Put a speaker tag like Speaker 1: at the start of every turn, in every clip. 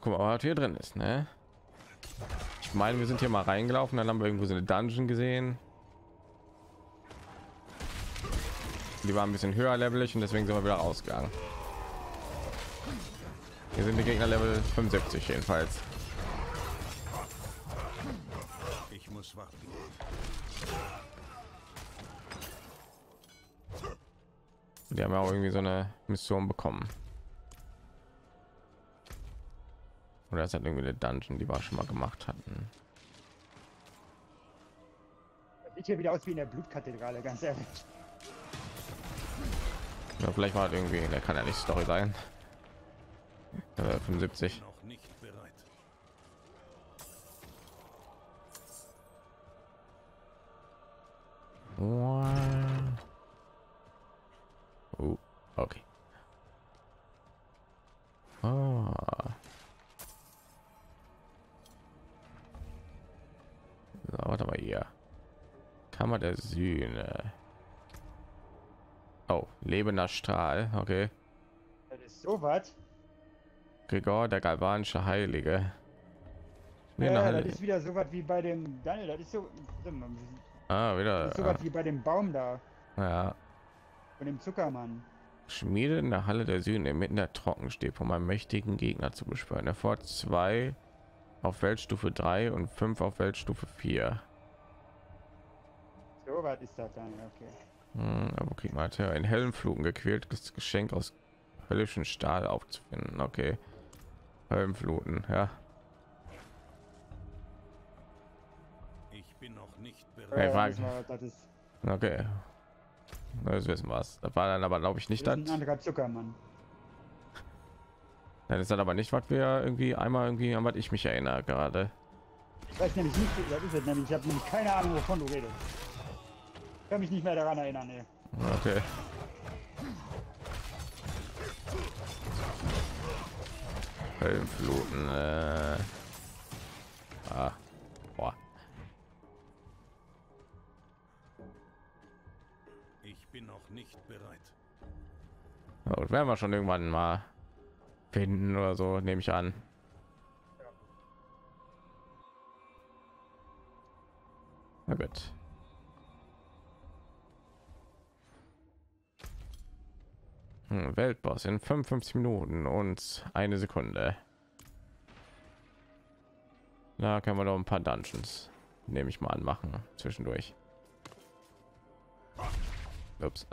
Speaker 1: guck mal, was hier drin ist, ne? Ich meine, wir sind hier mal reingelaufen, dann haben wir irgendwo so eine Dungeon gesehen. Die war ein bisschen höher levelig und deswegen sind wir wieder rausgegangen. Hier sind die Gegner Level 75 jedenfalls.
Speaker 2: Ich muss warten.
Speaker 1: Die haben ja auch irgendwie so eine Mission bekommen. Oder ist das irgendwie eine Dungeon, die wir schon mal gemacht hatten?
Speaker 3: Das sieht hier wieder aus wie in der Blutkathedrale, ganz ehrlich.
Speaker 1: Ja, vielleicht war das irgendwie, der kann ja nicht Story sein. 75.
Speaker 2: Noch nicht bereit.
Speaker 1: Oh, okay. Ah. So, warte mal hier. Kammer der Sühne. Oh, lebender Strahl. Okay.
Speaker 3: Das ist so was.
Speaker 1: Gregor, der galvanische Heilige. Nee,
Speaker 3: Das ist wieder so was wie bei dem Daniel. Das ist so.
Speaker 1: wieder.
Speaker 3: Das ist so was wie bei dem Baum da.
Speaker 1: Ja.
Speaker 3: Von dem Zuckermann.
Speaker 1: Schmiede in der Halle der Sühne inmitten der Trocken steht, um einen mächtigen Gegner zu beschwören. Er fordert 2 auf Weltstufe 3 und 5 auf Weltstufe 4.
Speaker 3: So was ist das dann, okay.
Speaker 1: Aber kriegt man ja in hellen Fluten gequältes Geschenk aus höllischen Stahl aufzufinden. Okay. Höllenfluten, ja.
Speaker 2: Ich bin noch nicht
Speaker 1: Hey,
Speaker 2: bereit.
Speaker 3: Das ist
Speaker 1: Okay. Das wissen was. Das war dann aber glaube ich nicht das.
Speaker 3: ein anderer Zuckermann.
Speaker 1: Das ist dann aber nicht, was wir irgendwie einmal irgendwie an was ich mich erinnere gerade.
Speaker 3: Ich weiß nämlich nicht, das ist es nämlich. Ich habe nämlich keine Ahnung, wovon du redest. Ich kann mich nicht mehr daran erinnern, ey.
Speaker 1: Okay. Höllenfluten. Boah.
Speaker 2: Ich bin noch nicht bereit.
Speaker 1: Und werden wir schon irgendwann mal finden oder so, nehme ich an. Na gut. Weltboss in 55 Minuten und 1 Sekunde. Da können wir doch ein paar Dungeons, nehme ich mal an, machen zwischendurch. Ups,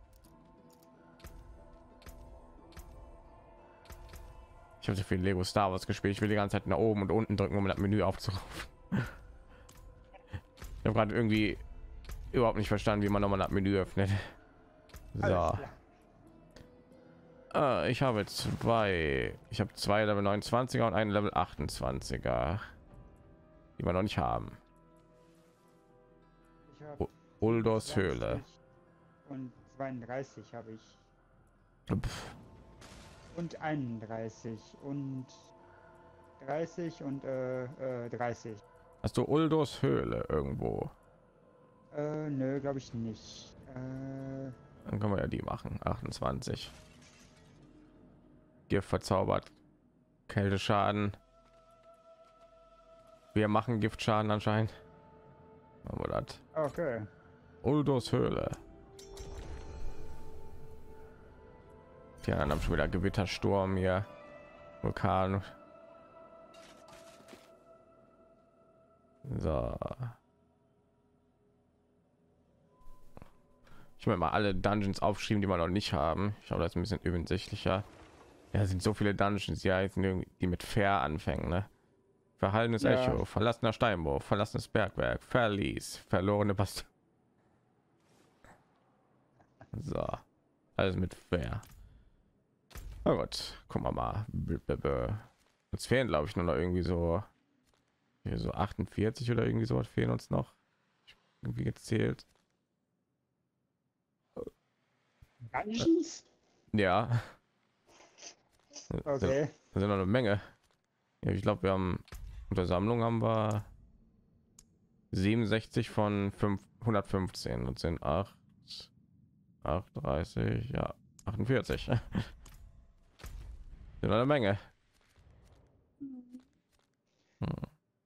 Speaker 1: Ich habe so viel Lego Star Wars gespielt. Ich will die ganze Zeit nach oben und unten drücken, um das Menü aufzurufen. Ich habe gerade irgendwie überhaupt nicht verstanden, wie man nochmal das Menü öffnet. So. Ich habe 2. Ich habe 2 Level 29er und einen Level 28er, die wir noch nicht haben.
Speaker 3: Ich habe
Speaker 1: Uldors Höhle.
Speaker 3: und 32 habe ich.
Speaker 1: Pff,
Speaker 3: Und 31 und 30 und 30.
Speaker 1: Hast du Uldors Höhle irgendwo?
Speaker 3: Nö, glaube ich nicht.
Speaker 1: Dann können wir ja die machen. 28. Gift verzaubert. Kälteschaden. Wir machen Giftschaden anscheinend. Machen wir das.
Speaker 3: Okay.
Speaker 1: Uldors Höhle. Die anderen haben schon wieder Gewittersturm hier. Vulkan. So. Ich will mal alle Dungeons aufschreiben, die wir noch nicht haben. Ich glaube, das ist ein bisschen übersichtlicher. Ja, sind so viele Dungeons, ja, jetzt irgendwie, die mit Fair anfangen, ne? Verhaltenes
Speaker 3: Ja.
Speaker 1: Echo, verlassener Steinbruch, verlassenes Bergwerk, Verlies, verlorene Bast. So, alles mit Fair. Oh Gott, guck mal. Uns fehlen, glaube ich, nur noch irgendwie so hier so 48 oder irgendwie so was fehlen uns noch. Irgendwie gezählt.
Speaker 3: Dungeons?
Speaker 1: Ja.
Speaker 3: Okay.
Speaker 1: Das sind noch eine Menge. Ja, ich glaube, wir haben unter Sammlung haben wir 67 von 515 und sind 38, ja, 48. Sind eine Menge.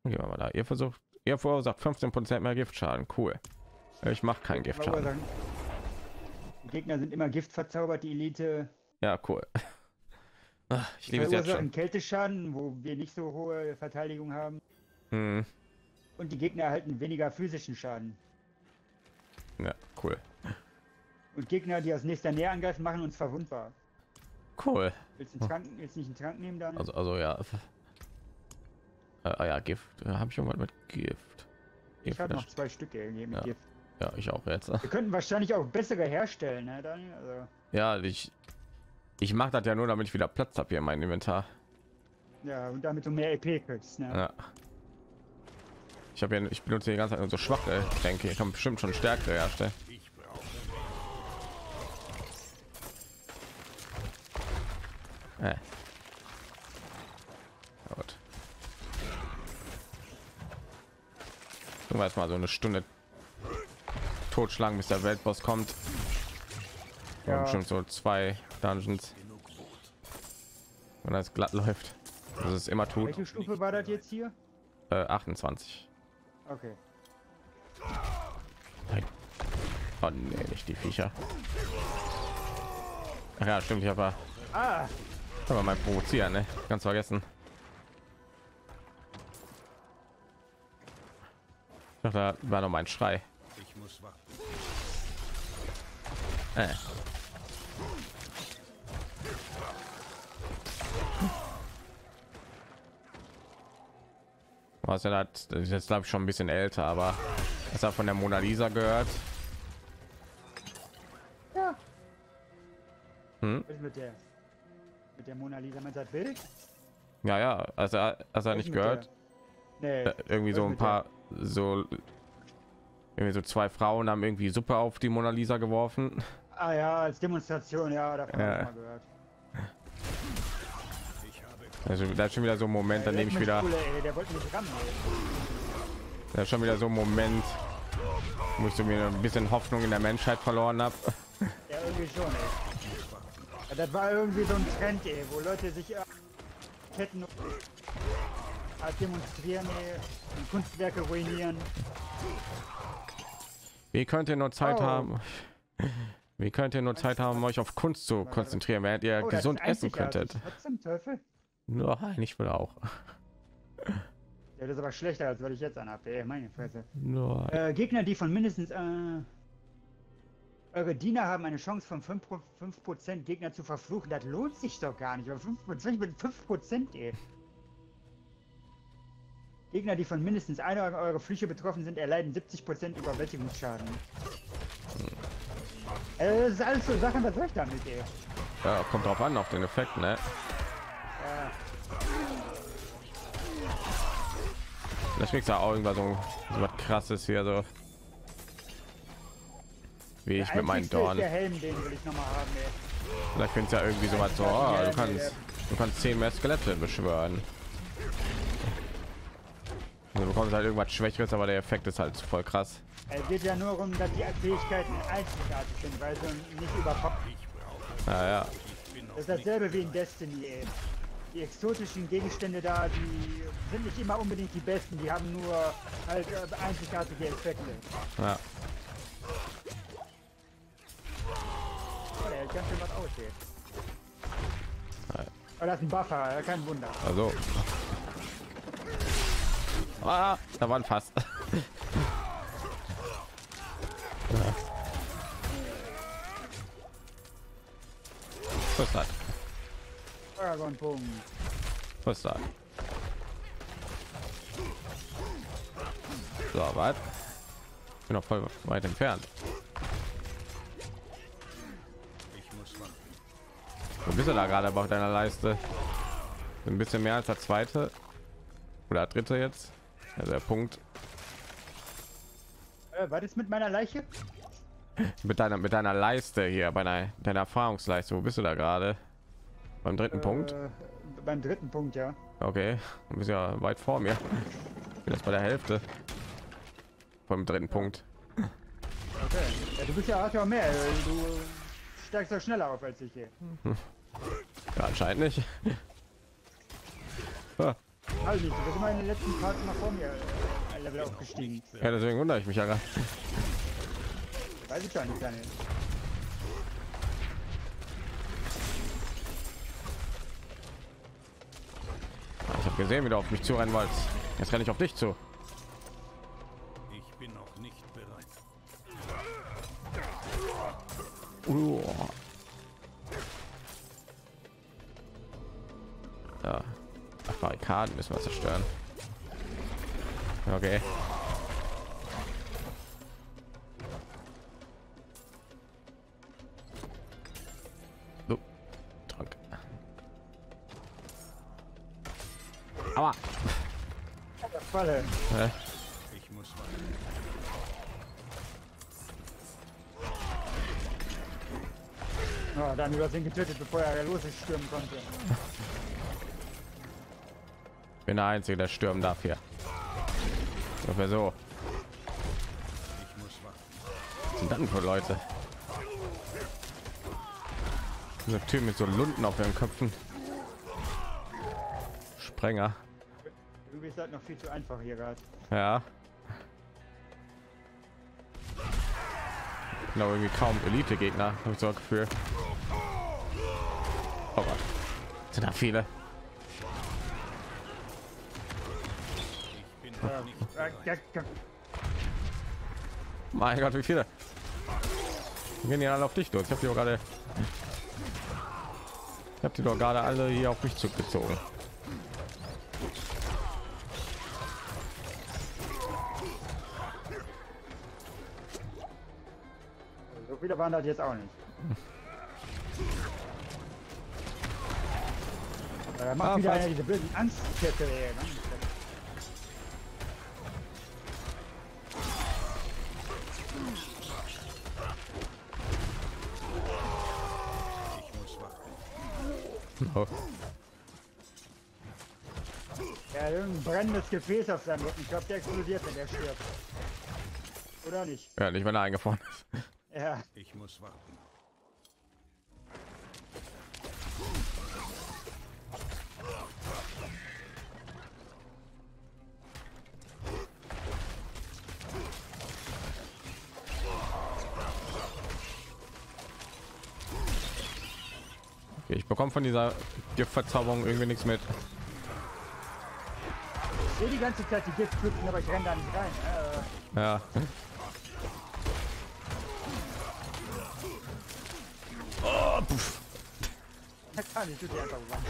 Speaker 1: Gehen wir mal da. Ihr verursacht 15% mehr Giftschaden. Cool. Ich mache keinen Giftschaden.
Speaker 3: Die Gegner sind immer Gift verzaubert, die Elite.
Speaker 1: Ja, cool. Ich liebe es jetzt schon.
Speaker 3: Kälteschaden, wo wir nicht so hohe Verteidigung haben.
Speaker 1: Hm.
Speaker 3: Und die Gegner erhalten weniger physischen Schaden.
Speaker 1: Ja, cool.
Speaker 3: Und Gegner, die aus nächster Nähe angreifen, machen uns verwundbar.
Speaker 1: Cool.
Speaker 3: Willst du nicht einen Trank nehmen dann?
Speaker 1: Also ja. Ja, Gift. Habe ich irgendwas mit Gift?
Speaker 3: Ich habe noch 2 Stücke mit
Speaker 1: ja.
Speaker 3: Gift.
Speaker 1: Ja, ich auch jetzt.
Speaker 3: Wir könnten wahrscheinlich auch bessere herstellen, ne, Daniel? Also...
Speaker 1: Ja, ich mache das ja nur, damit ich wieder Platz habe hier in meinem Inventar.
Speaker 3: Ja, und damit du mehr EP kriegst, ne?
Speaker 1: Ja. Ich benutze die ganze Zeit nur so schwache Tränke. Ich kann bestimmt schon stärkere herstellen.
Speaker 2: Ich brauche
Speaker 1: Gut. Du weißt mal so eine Stunde totschlagen, bis der Weltboss kommt. Ja. Bestimmt so 2 Dungeons. Wenn das glatt läuft. Das ist immer tut.
Speaker 3: Welche Stufe war das jetzt hier?
Speaker 1: 28.
Speaker 3: Okay.
Speaker 1: Nein. Oh nee, nicht die Viecher. Ach ja, stimmt, ich habe mal provozieren, ne? Ganz vergessen. Ich dachte, da war noch mein Schrei.
Speaker 2: Ich muss warten. Was er hat, das ist jetzt glaube ich schon ein bisschen älter, aber es hat von der Mona Lisa gehört.
Speaker 3: Ja.
Speaker 1: Hm?
Speaker 3: Mit der Mona Lisa, man sagt Bild?
Speaker 1: Ja, also er nicht gehört.
Speaker 3: Nee,
Speaker 1: irgendwie so ein paar so irgendwie so 2 Frauen haben irgendwie Suppe auf die Mona Lisa geworfen.
Speaker 3: Ah ja, als Demonstration, ja, davon habe ich mal gehört.
Speaker 1: Also da ist schon wieder so ein Moment, an dem ich wieder
Speaker 3: der wollte mich rammen.
Speaker 1: Da ist schon wieder so ein Moment, wo ich so mir ein bisschen Hoffnung in der Menschheit verloren habe.
Speaker 3: Ja, irgendwie schon, ey. Ja, das war irgendwie so ein Trend, ey, wo Leute sich Ketten demonstrieren, ey, und Kunstwerke ruinieren.
Speaker 1: Wie könnt ihr nur Zeit haben? Wie könnt ihr nur Zeit haben, euch auf Kunst zu konzentrieren, während ihr gesund essen könntet?
Speaker 3: Was zum Teufel?
Speaker 1: Nein, ich will auch.
Speaker 3: Ja, das ist aber schlechter, als was ich jetzt anhabe, ey, meine Fresse.
Speaker 1: Gegner,
Speaker 3: die von mindestens eure Diener haben eine Chance von 5% Gegner zu verfluchen. Das lohnt sich doch gar nicht. Aber 5% mit 5%, ey. Gegner, die von mindestens einer eurer Flüche betroffen sind, erleiden 70% Überwältigungsschaden. Das ist alles so Sachen, was soll ich damit, ey?
Speaker 1: Ja, kommt drauf an, auf den Effekt, ne?
Speaker 3: Ja.
Speaker 1: Das kriegst du auch irgendwas so was krasses hier, so wie ich mit meinen Dorn.
Speaker 3: Der Helm, den will ich noch mal haben, ey.
Speaker 1: Vielleicht findest ja irgendwie so was so, du kannst 10 mehr Skelette beschwören. Also du bekommst halt irgendwas Schwächeres, aber der Effekt ist halt voll krass.
Speaker 3: Es geht ja nur um, dass die Fähigkeiten einzigartig sind, weil sie nicht überpoppt.
Speaker 1: Ja.
Speaker 3: Das ist dasselbe wie in Destiny, ey. Die exotischen Gegenstände da, die sind nicht immer unbedingt die besten, die haben nur halt einzigartige Effekte.
Speaker 1: Ja.
Speaker 3: Oh, der hält ganz schön was aus hier. Oh, das ist ein Buffer, kein Wunder.
Speaker 1: Also. Ah, da war ein Fass. Ja. Was ist das?
Speaker 3: Dragon-Punkt.
Speaker 1: Was ist das? So, weit. Ich bin noch voll weit entfernt.
Speaker 2: Ich muss warten.
Speaker 1: Wo bist du da gerade auf deiner Leiste? Ein bisschen mehr als der zweite oder der dritte jetzt. Also der Punkt.
Speaker 3: Was ist mit meiner Leiche?
Speaker 1: Mit deiner Leiste hier, bei deiner Erfahrungsleiste. Wo bist du da gerade? Beim dritten Punkt?
Speaker 3: Beim dritten Punkt, ja.
Speaker 1: Okay, du bist ja weit vor mir. Ich bin jetzt bei der Hälfte. Vom dritten Punkt.
Speaker 3: Okay. Ja, du bist ja, hast ja auch mehr. Du steigst ja schneller auf als ich hier.
Speaker 1: Ja, anscheinend nicht. Ah.
Speaker 3: Also nicht, du bist immer in den letzten Parts nach vor mir ein Level aufgestiegen.
Speaker 1: Ja, deswegen wundere ich mich ja gerade.
Speaker 3: Weiß ich gar nicht, Daniel.
Speaker 1: Ich habe gesehen, wie du auf mich zurennen wolltest. Jetzt renne ich auf dich zu.
Speaker 4: Ich bin noch nicht bereit.
Speaker 1: Ja. Ach, Barrikaden müssen wir zerstören. Okay. So. Trank. Aua.
Speaker 3: Der Falle.
Speaker 4: Ich muss warten.
Speaker 3: Oh, dann du hast ihn getötet, bevor er losstürmen konnte.
Speaker 1: Ich bin der Einzige, der stürmen darf hier. Ungefähr so.
Speaker 4: Ich muss warten.
Speaker 1: Was sind dann für Leute? Diese Typen mit so Lunden auf ihren Köpfen. Sprenger.
Speaker 3: Du bist halt noch viel zu einfach hier gerade.
Speaker 1: Ja. Genau, irgendwie kaum Elite-Gegner, habe ich so ein Gefühl. Oh Gott. Sind da viele?
Speaker 4: Ich bin noch nicht.
Speaker 1: Mein Gott, wie viele? Wir gehen ja alle auf dich durch. Ich habe die doch gerade alle hier auf mich zurückgezogen.
Speaker 3: So viele waren das jetzt auch nicht. Da macht wieder
Speaker 1: fast.
Speaker 3: einer diese bösen Angstkette. Ne?
Speaker 4: Ich muss warten.
Speaker 1: Oh.
Speaker 3: Ja, irgendein brennendes Gefäß auf seinem Rücken. Ich glaube, der explodiert, wenn der stirbt. Oder nicht?
Speaker 1: Ja, nicht wenn er eingefroren ist.
Speaker 3: Ja.
Speaker 4: Ich muss warten.
Speaker 1: Okay, ich bekomme von dieser Giftverzauberung irgendwie nichts mit.
Speaker 3: Ich sehe die ganze Zeit die Giftpflanzen, aber ich renne da nicht rein.
Speaker 1: Ja. Oh, puff.
Speaker 3: Da kann ich die einfach ran.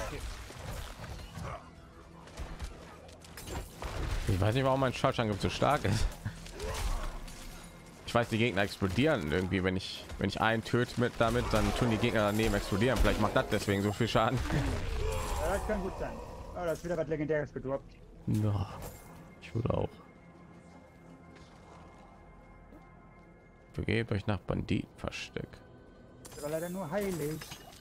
Speaker 1: Ich weiß nicht, warum mein Schaltangriff so stark ist. Ich weiß, die Gegner explodieren irgendwie, wenn ich einen töte mit damit, dann tun die Gegner daneben explodieren. Vielleicht macht das deswegen so viel Schaden.
Speaker 3: Ja, das kann gut sein. Oh, das ist wieder was Legendäres gedroppt.
Speaker 1: No, ich würde auch. Begebt euch nach Banditenversteck.
Speaker 3: Das war leider nur heilig.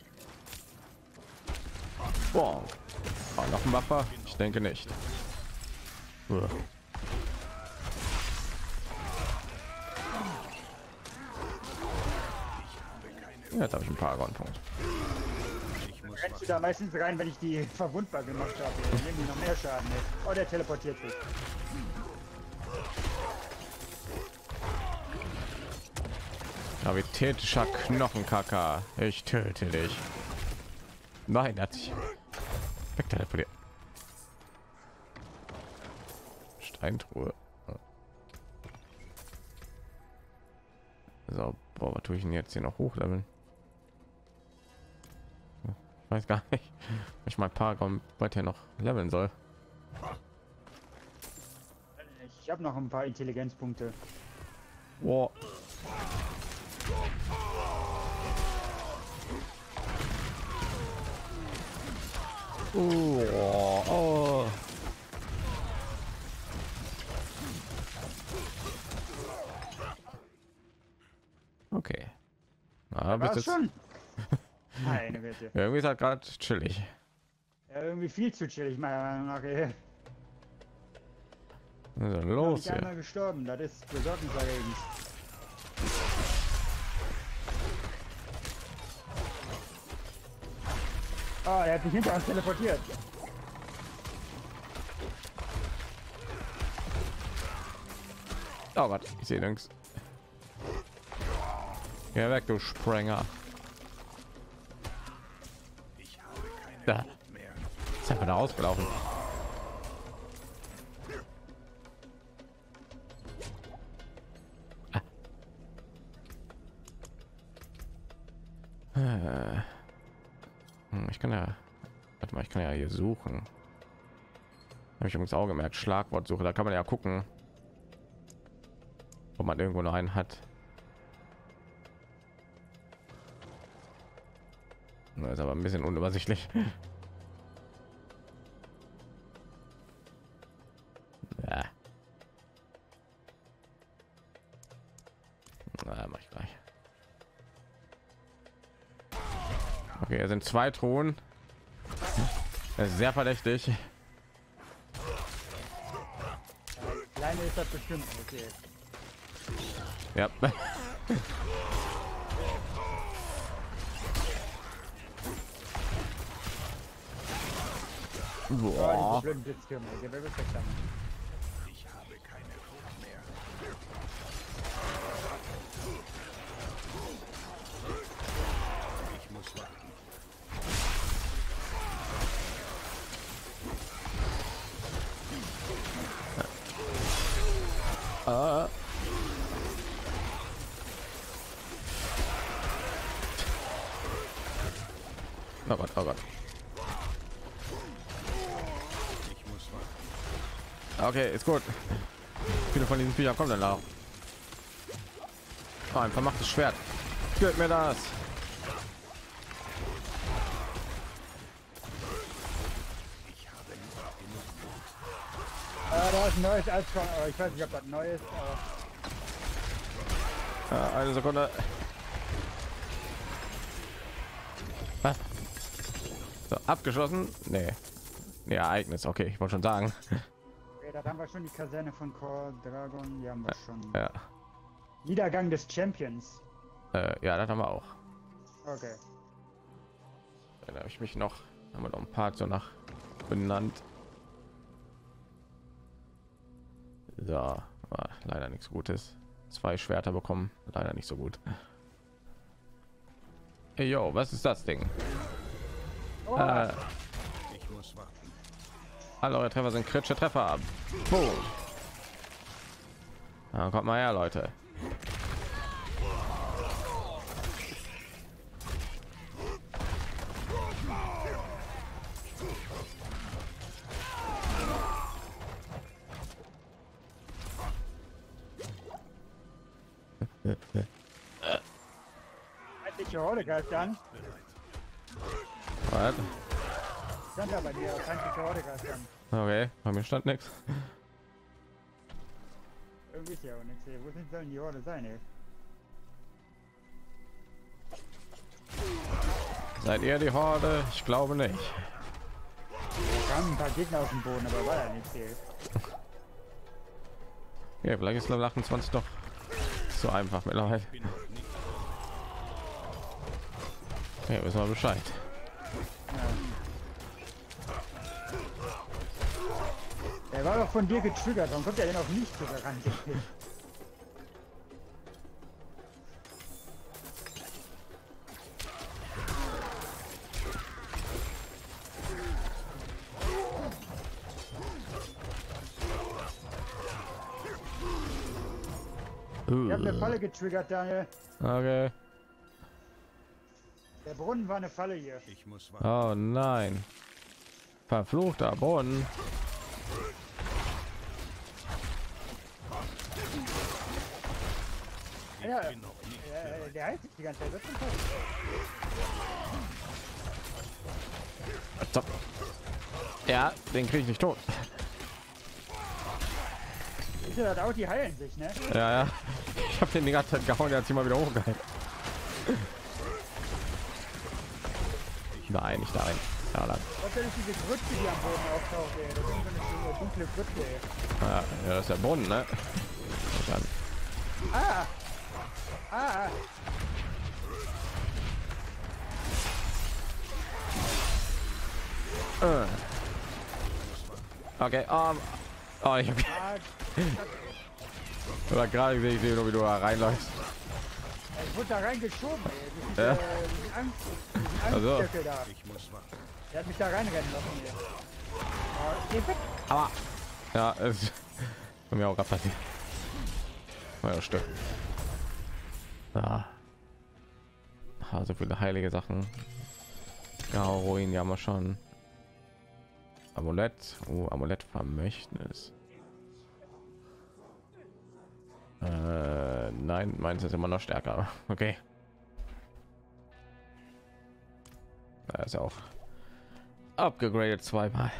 Speaker 1: Boah. Oh, noch ein Waffe? Ich denke nicht. Uah. Jetzt habe ich ein paar Paragon-Punkte.
Speaker 4: Ich muss
Speaker 3: Rennst du
Speaker 4: warten.
Speaker 3: da meistens rein, wenn ich die verwundbar gemacht habe? Dann nehmen die noch mehr Schaden mit. Oh, der teleportiert sich.
Speaker 1: Gravitätischer Knochenkacker. Ich töte dich. Nein, er hat sich wegteleportiert. Steintruhe. So, boah, was tue ich denn jetzt hier noch hochleveln? Ich weiß gar nicht, ob ich mein Paragon weiter noch leveln soll.
Speaker 3: Ich habe noch ein paar Intelligenzpunkte.
Speaker 1: Boah. Oh. Okay. Na, bis
Speaker 3: War's
Speaker 1: jetzt,
Speaker 3: schon? Meine Güte.
Speaker 1: irgendwie ist halt gerade chillig.
Speaker 3: Ja, irgendwie viel zu chillig, meiner Meinung nach. Ey.
Speaker 1: Was ist denn
Speaker 3: Bin
Speaker 1: los
Speaker 3: ich einmal
Speaker 1: hier?
Speaker 3: gestorben, das ist besorgniserregend. Oh, er hat mich hinter uns teleportiert.
Speaker 1: Oh Gott, ich sehe nichts. Ja, weg, du Sprenger. Da. Ist einfach da ausgelaufen. Ich kann ja, warte mal, ich kann ja hier suchen. Habe ich übrigens auch gemerkt, Schlagwortsuche, da kann man ja gucken, ob man irgendwo noch einen hat. Das ist aber ein bisschen unübersichtlich. Ja. Na, mach ich gleich. Okay, es sind 2 Thronen. Das ist sehr verdächtig.
Speaker 3: Kleine ist das bestimmt, okay.
Speaker 1: Ja.
Speaker 3: Oh, diese
Speaker 1: Boah.
Speaker 3: blöden Blitztürme, der will perfekt haben.
Speaker 4: Ich habe keine Frucht mehr. Ich muss warten.
Speaker 1: Oh Gott, oh Gott.
Speaker 4: Ich muss warten.
Speaker 1: Okay, ist gut. Viele von diesen Viechern kommen dann auch. Oh, ein vermachtes Schwert. Gib mir das.
Speaker 4: Ich habe nicht genug Blut.
Speaker 3: Da ist ein neues Altcon, aber ich weiß nicht, ob das neu ist, aber
Speaker 1: Eine Sekunde. Was? So, abgeschlossen? Nee. Nee, Ereignis. Okay, ich wollte schon sagen.
Speaker 3: okay, da haben wir schon die Kaserne von Core Dragon, die haben wir schon.
Speaker 1: Ja,
Speaker 3: Niedergang des Champions.
Speaker 1: ja, das haben wir auch.
Speaker 3: Okay.
Speaker 1: Dann habe ich mich noch, haben wir noch ein paar so nach benannt. So, leider nichts Gutes. 2 Schwerter bekommen, leider nicht so gut. Hey, yo, was ist das Ding?
Speaker 3: Oh,
Speaker 4: Ich muss warten.
Speaker 1: Alle eure Treffer sind kritische Treffer. Boom. Ja, kommt mal her, Leute.
Speaker 3: feindliche Horde greift an.
Speaker 1: Was?
Speaker 3: Stand da bei dir, feindliche Horde greift an.
Speaker 1: Okay, bei mir stand nichts.
Speaker 3: Irgendwie ist ja auch nichts. Wo sind sollen die Horde sein, ey?
Speaker 1: Seid ihr die Horde? Ich glaube nicht.
Speaker 3: Da kamen ein paar Gegner aus dem Boden, aber war ja nichts hier.
Speaker 1: Ja, vielleicht ist Level 28 doch so einfach mittlerweile. Ja, wissen wir Bescheid.
Speaker 3: Er war doch von dir getriggert, warum kommt er denn auf mich sogar ran? Ich habe eine Falle getriggert, Daniel.
Speaker 1: Okay.
Speaker 3: Der Brunnen war eine Falle hier.
Speaker 4: Ich muss warten.
Speaker 1: Oh nein. Verfluchter Brunnen.
Speaker 3: Ja,
Speaker 4: Bin noch nicht
Speaker 3: der heilt sich die ganze Zeit. Das ist schon toll.
Speaker 1: Ja, den kriege ich nicht tot.
Speaker 3: Ist ja das auch, die heilen sich, ne?
Speaker 1: Ja, ja. Ich habe den die ganze Zeit gehauen, der hat sich mal wieder hochgehalten. Nein, nicht da rein. Ja, dann.
Speaker 3: Was ist diese Grütze, die am Boden auftaucht, ey? Das ist so eine dunkle Grütze, ey.
Speaker 1: Ja, ja, das ist der Brunnen, ne? Dann.
Speaker 3: Ah! Ah!
Speaker 1: Okay, oh, ich hab...
Speaker 3: Ah!
Speaker 1: Oder gerade sehe ich wie du da reinläufst.
Speaker 3: Ich wurde da reingeschoben, ey.
Speaker 1: Ja.
Speaker 3: Diesen
Speaker 1: Also.
Speaker 3: Angststöckel da.
Speaker 4: Ich muss warten.
Speaker 3: Der hat mich da reinrennen lassen, ey. Geh weg.
Speaker 1: Aber ja, es ist bei mir auch gerade passiert. Ja, Stück. Ah. Ah, so viele heilige Sachen. Ja, Ruin, ja, mal schon. Amulett, Amulett Vermächtnis. Nein, meins ist immer noch stärker. Okay. Da ist ja auch abgegradet zweimal.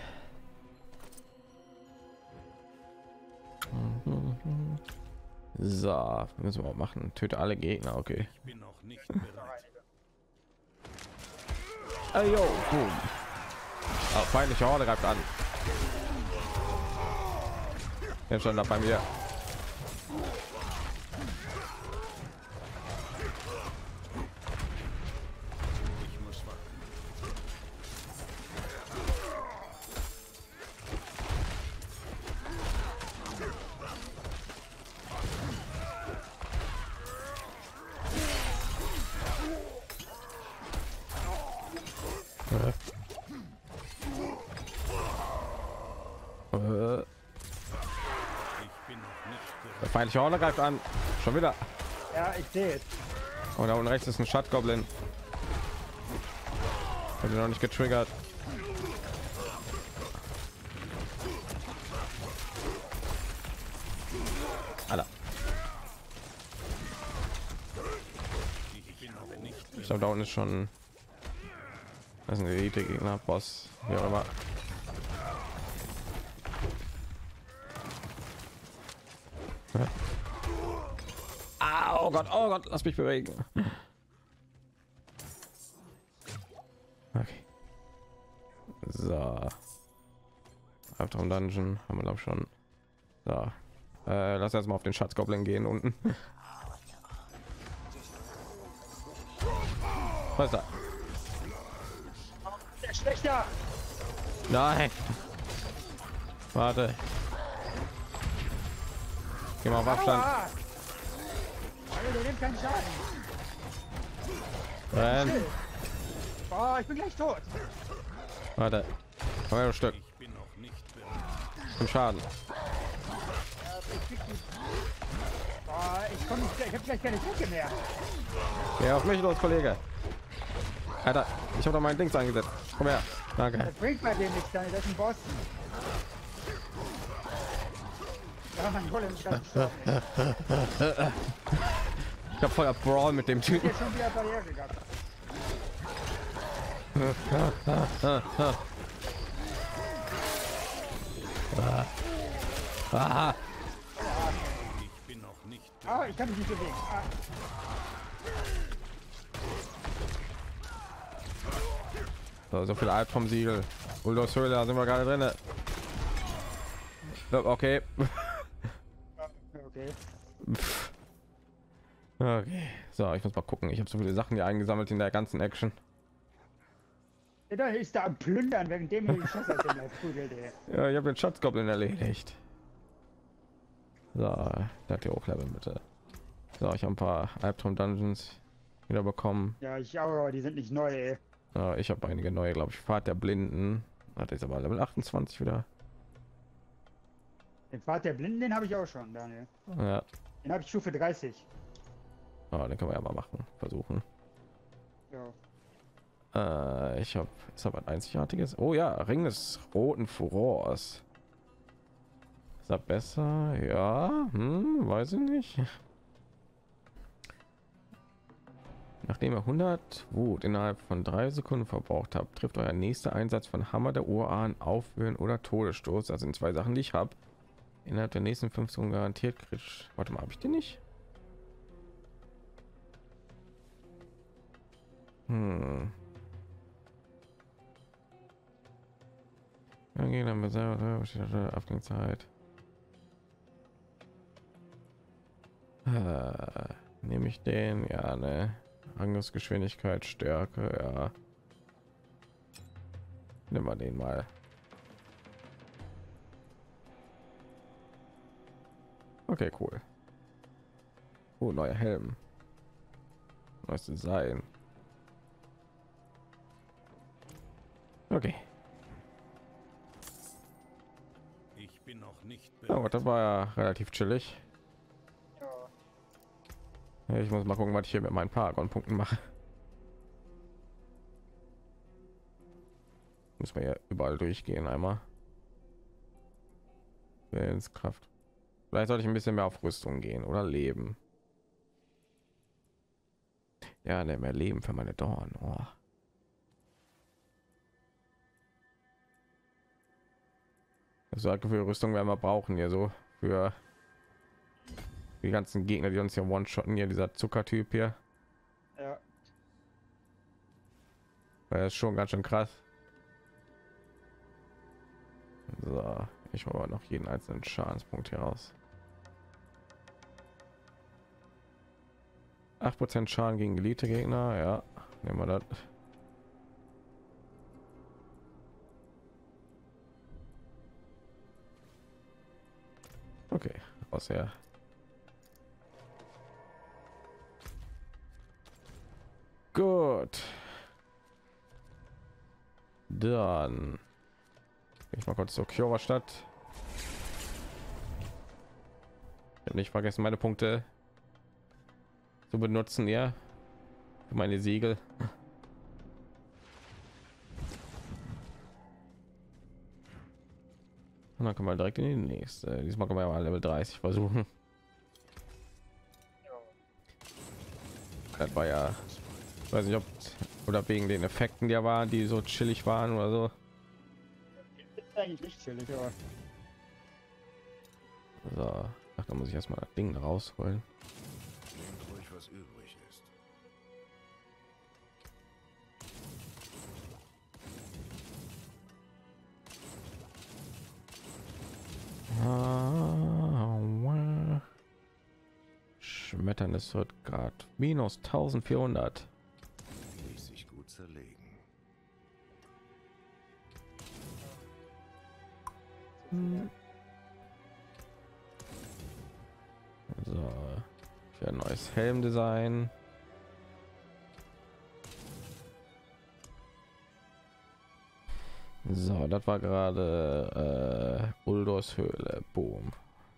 Speaker 1: So, müssen wir auch machen. Töte alle Gegner, okay.
Speaker 4: Ich bin noch nicht bereit.
Speaker 1: Yo, boom. Ah, feindliche Horde greift an. Jetzt schon da bei mir.
Speaker 4: Ich muss warten. Ich bin noch nicht
Speaker 1: Der
Speaker 4: bereit.
Speaker 1: feindliche Horde greift an. Schon wieder.
Speaker 3: Ja, ich sehe es.
Speaker 1: Und da unten rechts ist ein Schattgoblin. Hat noch nicht getriggert. Alter.
Speaker 4: Ich bin noch nicht
Speaker 1: Ich glaube, da unten ist schon. Das ist ein Elite-Gegner, Boss, wie auch immer. Ja. Ah, oh Gott, lass mich bewegen. Okay. So. Albtraum Dungeon haben wir glaube ich schon. So. Lass erst mal auf den Schatzgoblin gehen unten. Was ist da?
Speaker 3: Der Schlechter.
Speaker 1: Nein. Warte. Geh mal auf Abstand.
Speaker 3: Aua. Alter, der nimmt keinen Schaden.
Speaker 1: Renn.
Speaker 3: Oh, ich bin gleich tot.
Speaker 1: Warte. Komm her, ein Stück.
Speaker 4: Ich bin noch nicht bereit.
Speaker 1: Zum Schaden.
Speaker 3: Ich komme nicht, ich habe gleich keine Stücke mehr.
Speaker 1: Geh auf mich los, Kollege. Alter, ich habe doch mein Dings eingesetzt. Komm her. Danke.
Speaker 3: Das bringt bei dem nichts, das ist ein Boss. Ja, mein Golem ist ganz gestorben.
Speaker 1: Ich habe voller Brawl mit dem Typen.
Speaker 3: Hier schon wieder Barriere gehabt.
Speaker 1: Ah,
Speaker 4: Ich bin noch nicht
Speaker 3: Ah, ich kann mich nicht bewegen. Ah,
Speaker 1: so viel Albtraum-Siegel. Uldos Höhle, da sind wir gerade drin. Okay.
Speaker 3: okay.
Speaker 1: Okay. So, ich muss mal gucken. Ich habe so viele Sachen hier eingesammelt in der ganzen Action.
Speaker 3: Ja, da ist da am Plündern, wegen dem ich Schuss aus dem prügelt, ey.
Speaker 1: Ja, ich habe den Schatzgoblin erledigt. So, da hier hochleveln bitte. So, ich habe ein paar Albtraum-Dungeons wieder bekommen.
Speaker 3: Ja, ich auch, aber die sind nicht neu, ey.
Speaker 1: Ich habe einige neue, glaube ich. Pfad der Blinden. Hat jetzt aber Level 28 wieder.
Speaker 3: Den Pfad der Blinden, den habe ich auch schon, Daniel.
Speaker 1: Ja,
Speaker 3: Den habe ich Stufe 30.
Speaker 1: den können wir ja mal machen, versuchen.
Speaker 3: Ja.
Speaker 1: Ich habe ist aber ein einzigartiges. Oh ja, Ring des roten Furors. Ist er besser? Ja, weiß ich nicht. Nachdem ihr 100 Wut innerhalb von 3 Sekunden verbraucht habt, trifft euer nächster Einsatz von Hammer der Urahn, Aufhören oder Todesstoß. Das sind 2 Sachen, die ich habe. Innerhalb der nächsten 5 Sekunden garantiert kritisch. Warte mal, habe ich den nicht? Okay, dann besser Abklingzeit. Nehme ich den? Ja, ne. Angriffsgeschwindigkeit, Stärke, ja. Nimm mal den mal. Okay, cool. Oh, neuer Helm. Neues Design. Okay.
Speaker 4: Ich bin noch nicht
Speaker 1: Ja,
Speaker 4: bereit.
Speaker 1: das war ja relativ chillig.
Speaker 3: Ja.
Speaker 1: Ich muss mal gucken, was ich hier mit meinen Paragon-Punkten mache. Muss man ja überall durchgehen einmal. Willenskraft. Vielleicht sollte ich ein bisschen mehr auf Rüstung gehen oder Leben. Ja, ne, mehr Leben für meine Dorn. Oh. Also hat Gefühl, Rüstung werden wir brauchen hier so für die ganzen Gegner, die uns hier one-shotten. Hier dieser Zuckertyp hier.
Speaker 3: Ja.
Speaker 1: Das ist schon ganz schön krass. So, ich hole noch jeden einzelnen Schadenspunkt hier raus. 8% Schaden gegen Elite-Gegner, ja, nehmen wir das. Okay, aus her. Gut. Dann gehe ich mal kurz zur Kiowa Stadt. Ich habe nicht vergessen, meine Punkte zu benutzen, ja, für meine Siegel. Und dann können wir direkt in die nächste. Diesmal können wir ja mal Level 30 versuchen. Das war ja, ich weiß nicht, ob oder wegen den Effekten, die waren, die so chillig waren oder so.
Speaker 3: Ist eigentlich nicht chillig, aber
Speaker 1: So, ach, da muss ich erstmal das Ding rausholen.
Speaker 5: Nehmt ruhig, was übrig ist.
Speaker 1: Schmetterndes Rückgrat minus 1400.
Speaker 5: Ließ sich gut zerlegen.
Speaker 1: So, für ein neues Helmdesign. So, das war gerade Uldors Höhle. Boom.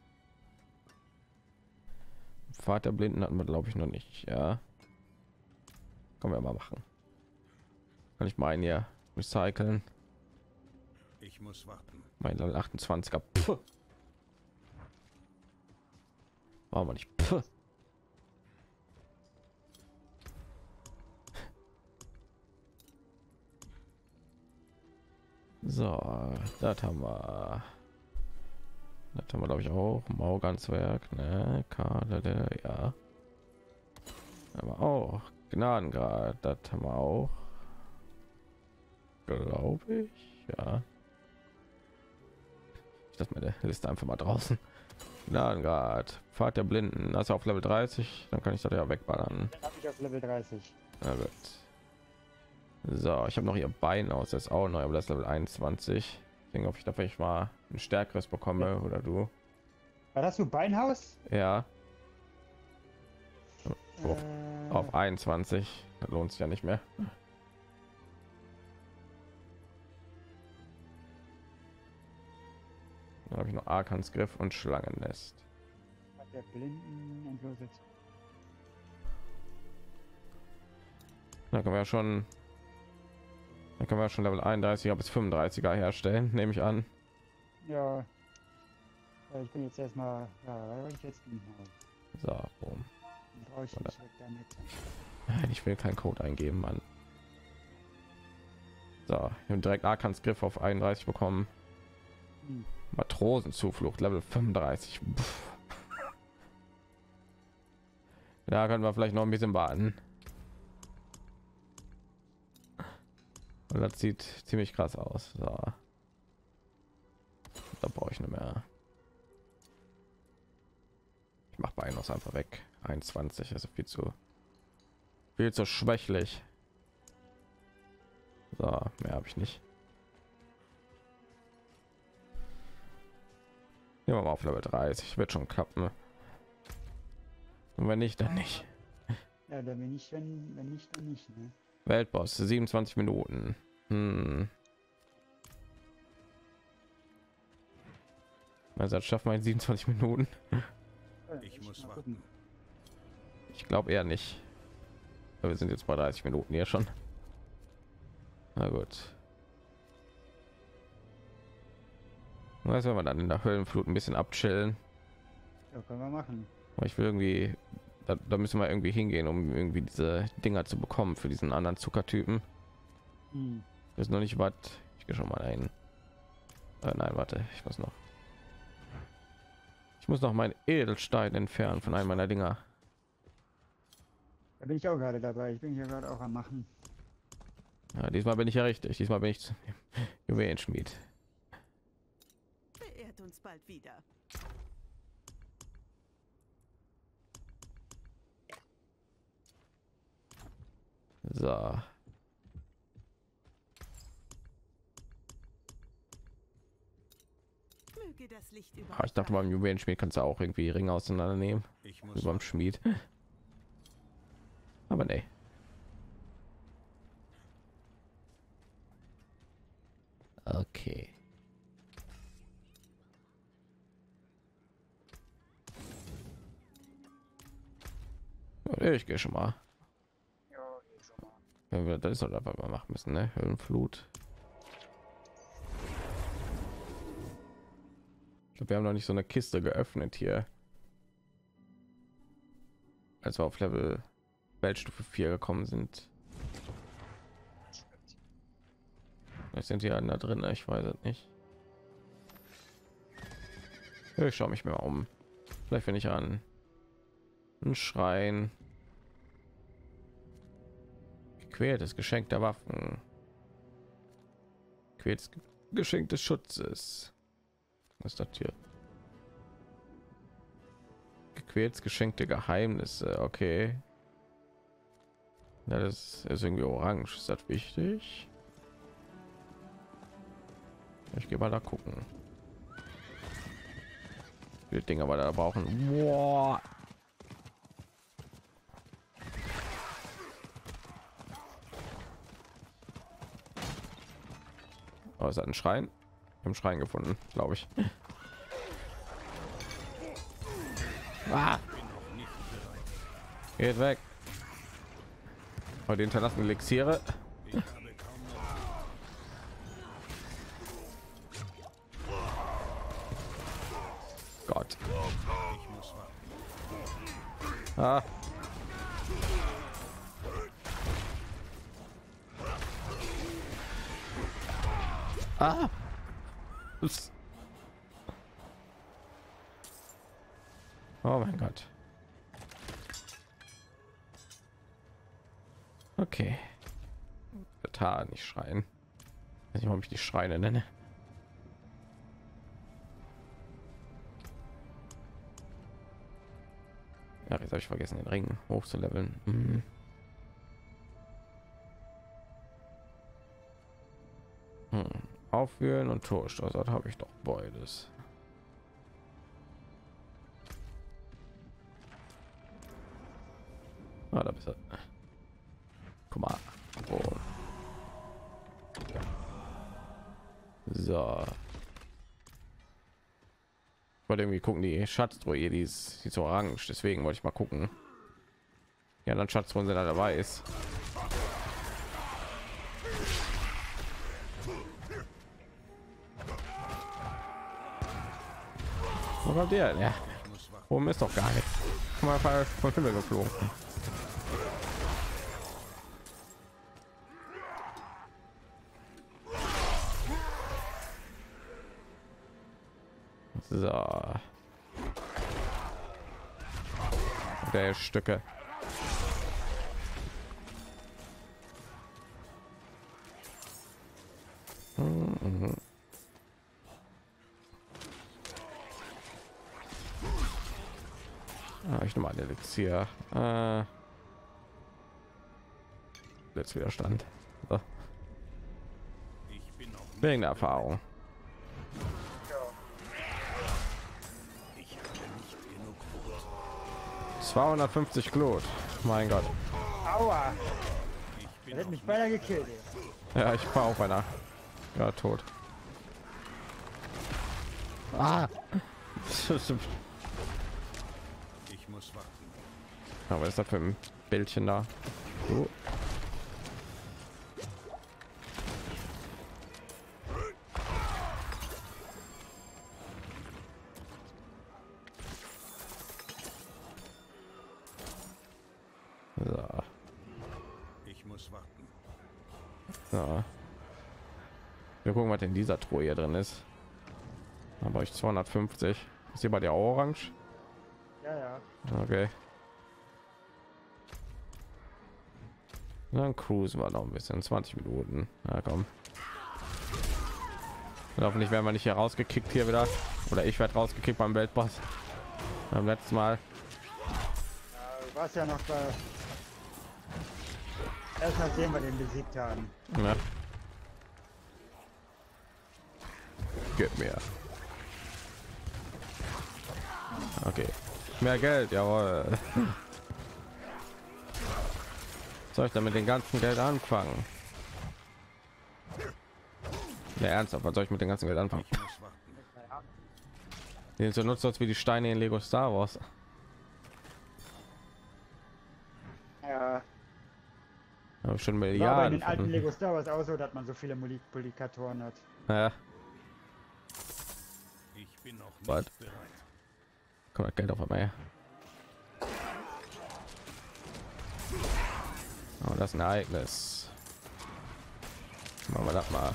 Speaker 1: Pfad der Blinden hatten wir, glaube ich, noch nicht. Ja, können wir mal machen. Kann ich meinen ja recyceln.
Speaker 4: Ich muss warten.
Speaker 1: Mein Level 28er. Puh. War aber nicht. Puh. So, das haben wir. Das haben wir, glaube ich, auch. Mauganswerk, ne? Karte, ja. Aber auch Gnadengrad, das haben wir auch. Glaube ich, ja. Ich lasse meine Liste einfach mal draußen. Gnadengrad, Pfad der Blinden, also auf Level 30, dann kann ich das ja wegballern.
Speaker 3: dann habe ich auf Level 30.
Speaker 1: Na gut. So, ich habe noch ihr Bein aus, das ist auch neu, aber das ist Level 21. Deswegen hoffe ich, dass ich mal ein stärkeres bekomme, oder du.
Speaker 3: War das so Beinhaus?
Speaker 1: Ja, Oh.
Speaker 3: Äh,
Speaker 1: auf 21. Das lohnt sich ja nicht mehr. Dann habe ich noch Arkans Griff und Schlangennest.
Speaker 3: der Blinden endloses.
Speaker 1: Da können wir ja schon, dann können wir schon Level 31er bis 35er herstellen, nehme ich an.
Speaker 3: Ja. Ich bin jetzt erstmal. Ja, ich jetzt nicht mal.
Speaker 1: So, boom.
Speaker 3: Dann brauche ich nicht weg damit.
Speaker 1: Ich will keinen Code eingeben, Mann. So, ich habe direkt Arkans Griff auf 31 bekommen.
Speaker 3: Hm.
Speaker 1: Matrosenzuflucht Level 35. Pff. Da können wir vielleicht noch ein bisschen warten. Und das sieht ziemlich krass aus. So. Da brauche ich nicht mehr. Ich mache Beinos einfach weg. 21 ist viel zu schwächlich. So, mehr habe ich nicht. Gehen wir mal auf Level 30. Wird schon klappen. Und wenn nicht, dann nicht.
Speaker 3: Ja, dann bin ich, wenn nicht, dann nicht. Ne?
Speaker 1: Weltboss 27 Minuten. Also das schaffen wir in 27 Minuten.
Speaker 3: Ja,
Speaker 4: Ich
Speaker 3: mal
Speaker 4: muss
Speaker 3: gucken.
Speaker 4: warten.
Speaker 1: Ich glaube eher nicht. Aber wir sind jetzt bei 30 Minuten hier schon. Na gut. Was wenn wir dann in der Höhlenflut ein bisschen abchillen?
Speaker 3: Ja, können wir machen.
Speaker 1: Aber ich will irgendwie, da müssen wir irgendwie hingehen, um irgendwie diese Dinger zu bekommen für diesen anderen Zuckertypen.
Speaker 3: Hm.
Speaker 1: Das ist noch nicht was. Ich gehe schon mal ein. Nein, warte, ich muss noch meinen Edelstein entfernen von einem meiner Dinger.
Speaker 3: Da bin ich auch gerade dabei. Ich bin hier gerade auch am Machen.
Speaker 1: Ja, diesmal bin ich ja richtig. Diesmal bin ich Juwelenschmied.
Speaker 6: Beehrt uns bald wieder.
Speaker 1: So.
Speaker 6: Möge das Licht über
Speaker 1: Ich dachte, beim Juwelenschmied kannst du auch irgendwie Ringe auseinandernehmen.
Speaker 4: Ich
Speaker 1: Wie
Speaker 4: muss
Speaker 1: beim
Speaker 4: warten.
Speaker 1: Schmied. Aber nee. Okay. Ja, ich gehe schon mal.
Speaker 3: Ja, geht schon mal.
Speaker 1: Wenn wir das halt einfach mal machen müssen, ne? Höhlenflut. Ich glaube, wir haben noch nicht so eine Kiste geöffnet hier. Als wir auf Level Weltstufe 4 gekommen sind. Vielleicht sind die ja da drin, ich weiß es nicht. Ich schaue mich mal um. Vielleicht wenn ich an einen Schrein. Gequältes Geschenk der Waffen. Gequältes Geschenk des Schutzes. Was ist das hier? Gequältes geschenkte Geheimnisse. Okay. Ja, das ist irgendwie orange. Ist das wichtig? Ich gehe mal da gucken. Die Dinger aber da brauchen. Boah. Oh, ist das ein Schrein? Im Schrein gefunden, glaube ich. Ah. Geht weg. Heute hinterlassen Elixiere.
Speaker 4: Ich habe kaum noch.
Speaker 1: Gott.
Speaker 4: Ich muss warten.
Speaker 1: Ah. Ah. Ups. Oh mein Gott. Okay. Total nicht schreien. Ich weiß nicht, warum ich die Schreine nenne. Ja, jetzt habe ich vergessen, den Ring hoch zu leveln. Aufwühlen und Torstoß, das habe ich doch beides. Ah, da bist du. Guck mal. Oh. So. Ich wollte irgendwie gucken, die Schatztruhe, die ist so orange, deswegen wollte ich mal gucken. Ja, dann Schatztruhen sind alle weiß. Wo kommt der? Ja. Oben ist doch gar nichts. Guck mal, von Himmel geflogen. So. Der Stücke. Ich nehme mal den Elixier. Jetzt Widerstand. So.
Speaker 4: Ich bin noch nicht.
Speaker 1: Wegen der Erfahrung.
Speaker 4: Ich habe nicht genug Brot.
Speaker 1: 250 Glut. Mein Gott.
Speaker 3: Aua! Er hat mich beinahe gekillt. Ey.
Speaker 1: Ja, ich war auch einer. Ja, tot. Ah.
Speaker 4: Ich muss warten.
Speaker 1: Aber was ist das für ein Bildchen da? So. So.
Speaker 4: Ich muss warten.
Speaker 1: So. Wir gucken, was in dieser Truhe hier drin ist. Aber ich 250. Ist hier bei der orange?
Speaker 3: Ja, ja.
Speaker 1: Okay. Dann cruisen wir noch ein bisschen. 20 Minuten. Na komm. Und hoffentlich werden wir nicht hier rausgekickt hier wieder. Oder ich werde rausgekickt beim Weltboss. Beim letzten Mal.
Speaker 3: Ja, du warst ja noch bei. Erst nachdem wir den besiegt haben.
Speaker 1: Ja. Gib mir. Okay. Mehr Geld, jawohl. Was soll ich damit den ganzen Geld anfangen? Ja, ernsthaft, was soll ich mit dem ganzen Geld anfangen?
Speaker 4: Ich muss warten.
Speaker 1: Den so nutzt als wie die Steine in Lego Star Wars.
Speaker 3: Ja.
Speaker 1: Aber schon
Speaker 3: War bei
Speaker 1: Milliarden.
Speaker 3: den alten Lego Star Wars auch so, dass man so viele Multiplikatoren hat.
Speaker 1: Ja,
Speaker 4: Ich bin noch nicht
Speaker 1: Was?
Speaker 4: bereit.
Speaker 1: kommt das Geld auf einmal her. Oh, das ist ein Ereignis. Machen wir das mal.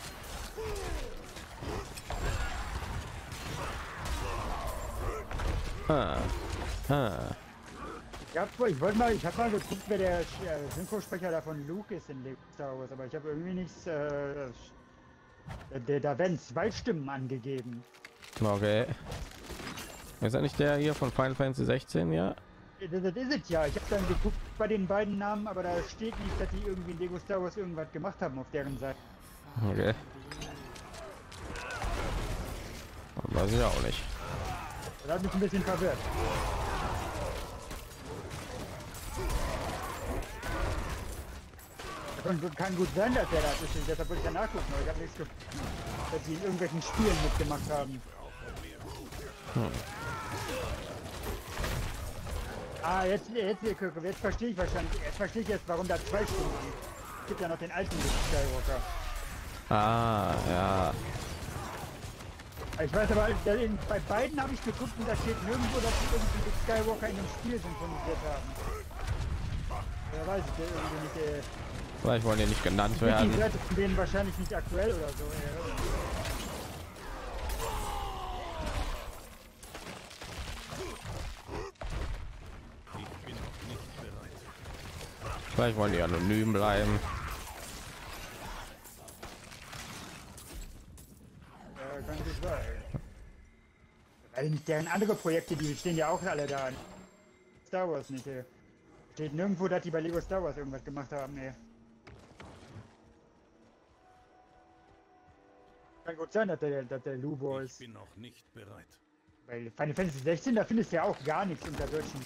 Speaker 3: Ich wollte mal, ich habe mal geguckt, wer der Synchrosprecher da von Luke ist in Lego Star Wars, aber ich habe irgendwie nichts. Da werden 2 Stimmen angegeben.
Speaker 1: Okay. Ist ja nicht der hier von Final Fantasy 16, ja?
Speaker 3: Das ist es ja. Ich habe dann geguckt bei den beiden Namen, aber da steht nicht, dass die irgendwie in Lego Star Wars irgendwas gemacht haben auf deren Seite.
Speaker 1: Okay. Weiß ich auch nicht.
Speaker 3: Das hat mich ein bisschen verwirrt. Kann gut sein, dass der da ist. Deshalb wollte ich ja nachgucken, aber ich habe nichts gefunden, dass sie in irgendwelchen Spielen mitgemacht haben. Ah, jetzt verstehe ich wahrscheinlich. Jetzt verstehe ich jetzt, warum da 2 Stimmen sind. Es gibt ja noch den alten Luke Skywalker.
Speaker 1: Ah, ja.
Speaker 3: Ich weiß aber, bei beiden habe ich geguckt und da steht nirgendwo, dass sie irgendwie Luke Skywalker in dem Spiel synchronisiert haben. Wer weiß ich, irgendwie nicht.
Speaker 1: Vielleicht wollen die nicht genannt
Speaker 3: Die
Speaker 1: werden.
Speaker 3: Werte von denen wahrscheinlich nicht aktuell oder so.
Speaker 4: Ich bin noch nicht bereit.
Speaker 1: Vielleicht wollen die anonym bleiben.
Speaker 3: Kann gut sein. Weil nicht deren andere Projekte, die stehen ja auch alle da. Star Wars nicht. Steht nirgendwo, dass die bei Lego Star Wars irgendwas gemacht haben. Nee. Kann gut sein, dass der Lubo
Speaker 4: Ich
Speaker 3: ist.
Speaker 4: bin noch nicht bereit.
Speaker 3: Bei Final Fantasy 16, da findest du ja auch gar nichts unter Deutschen.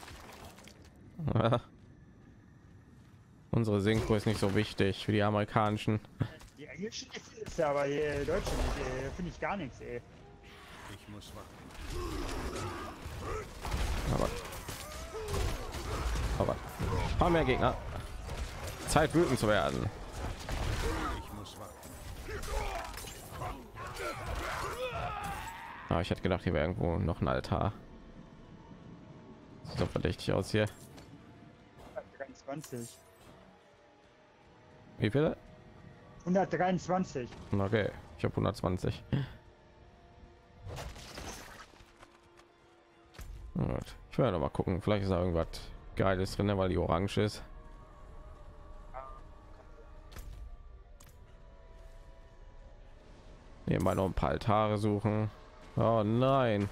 Speaker 1: Unsere Synchro ist nicht so wichtig für die amerikanischen.
Speaker 3: Die englischen ist ja, aber die deutschen finde ich gar nichts, ey.
Speaker 4: Ich muss warten.
Speaker 1: Aber ein paar mehr Gegner. Zeit wütend zu werden.
Speaker 4: Ich muss warten.
Speaker 1: Aber ich hätte gedacht, hier wäre irgendwo noch ein Altar. Sieht doch verdächtig aus hier.
Speaker 3: 123.
Speaker 1: Wie viele?
Speaker 3: 123.
Speaker 1: Okay, ich habe 120. Gut. Ich werde noch mal gucken, vielleicht ist da irgendwas Geiles drin, weil die orange ist. Nebenbei noch ein paar Altare suchen. Oh nein.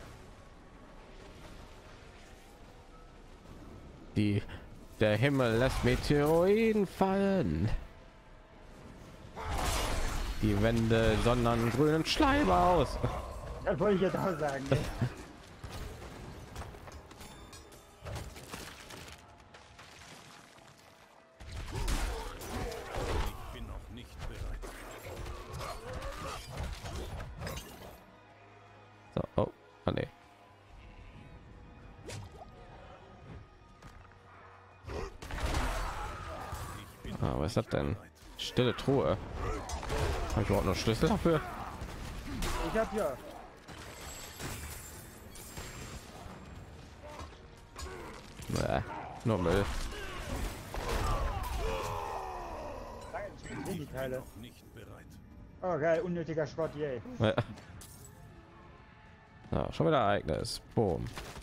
Speaker 1: Der Himmel lässt Meteoroiden fallen. Die Wände sondern grünen Schleim aus.
Speaker 3: Das wollte ich jetzt auch sagen. Ne?
Speaker 1: Ah, nee. Ah, was ist das denn? Stille Truhe. Habe ich überhaupt noch Schlüssel dafür?
Speaker 3: Ich hab ja.
Speaker 1: Nur Müll.
Speaker 3: Sehen die Teile.
Speaker 4: Noch nicht bereit.
Speaker 3: Oh geil, unnötiger Schrott, yay.
Speaker 1: Ja, schon wieder Ereignis. Boom.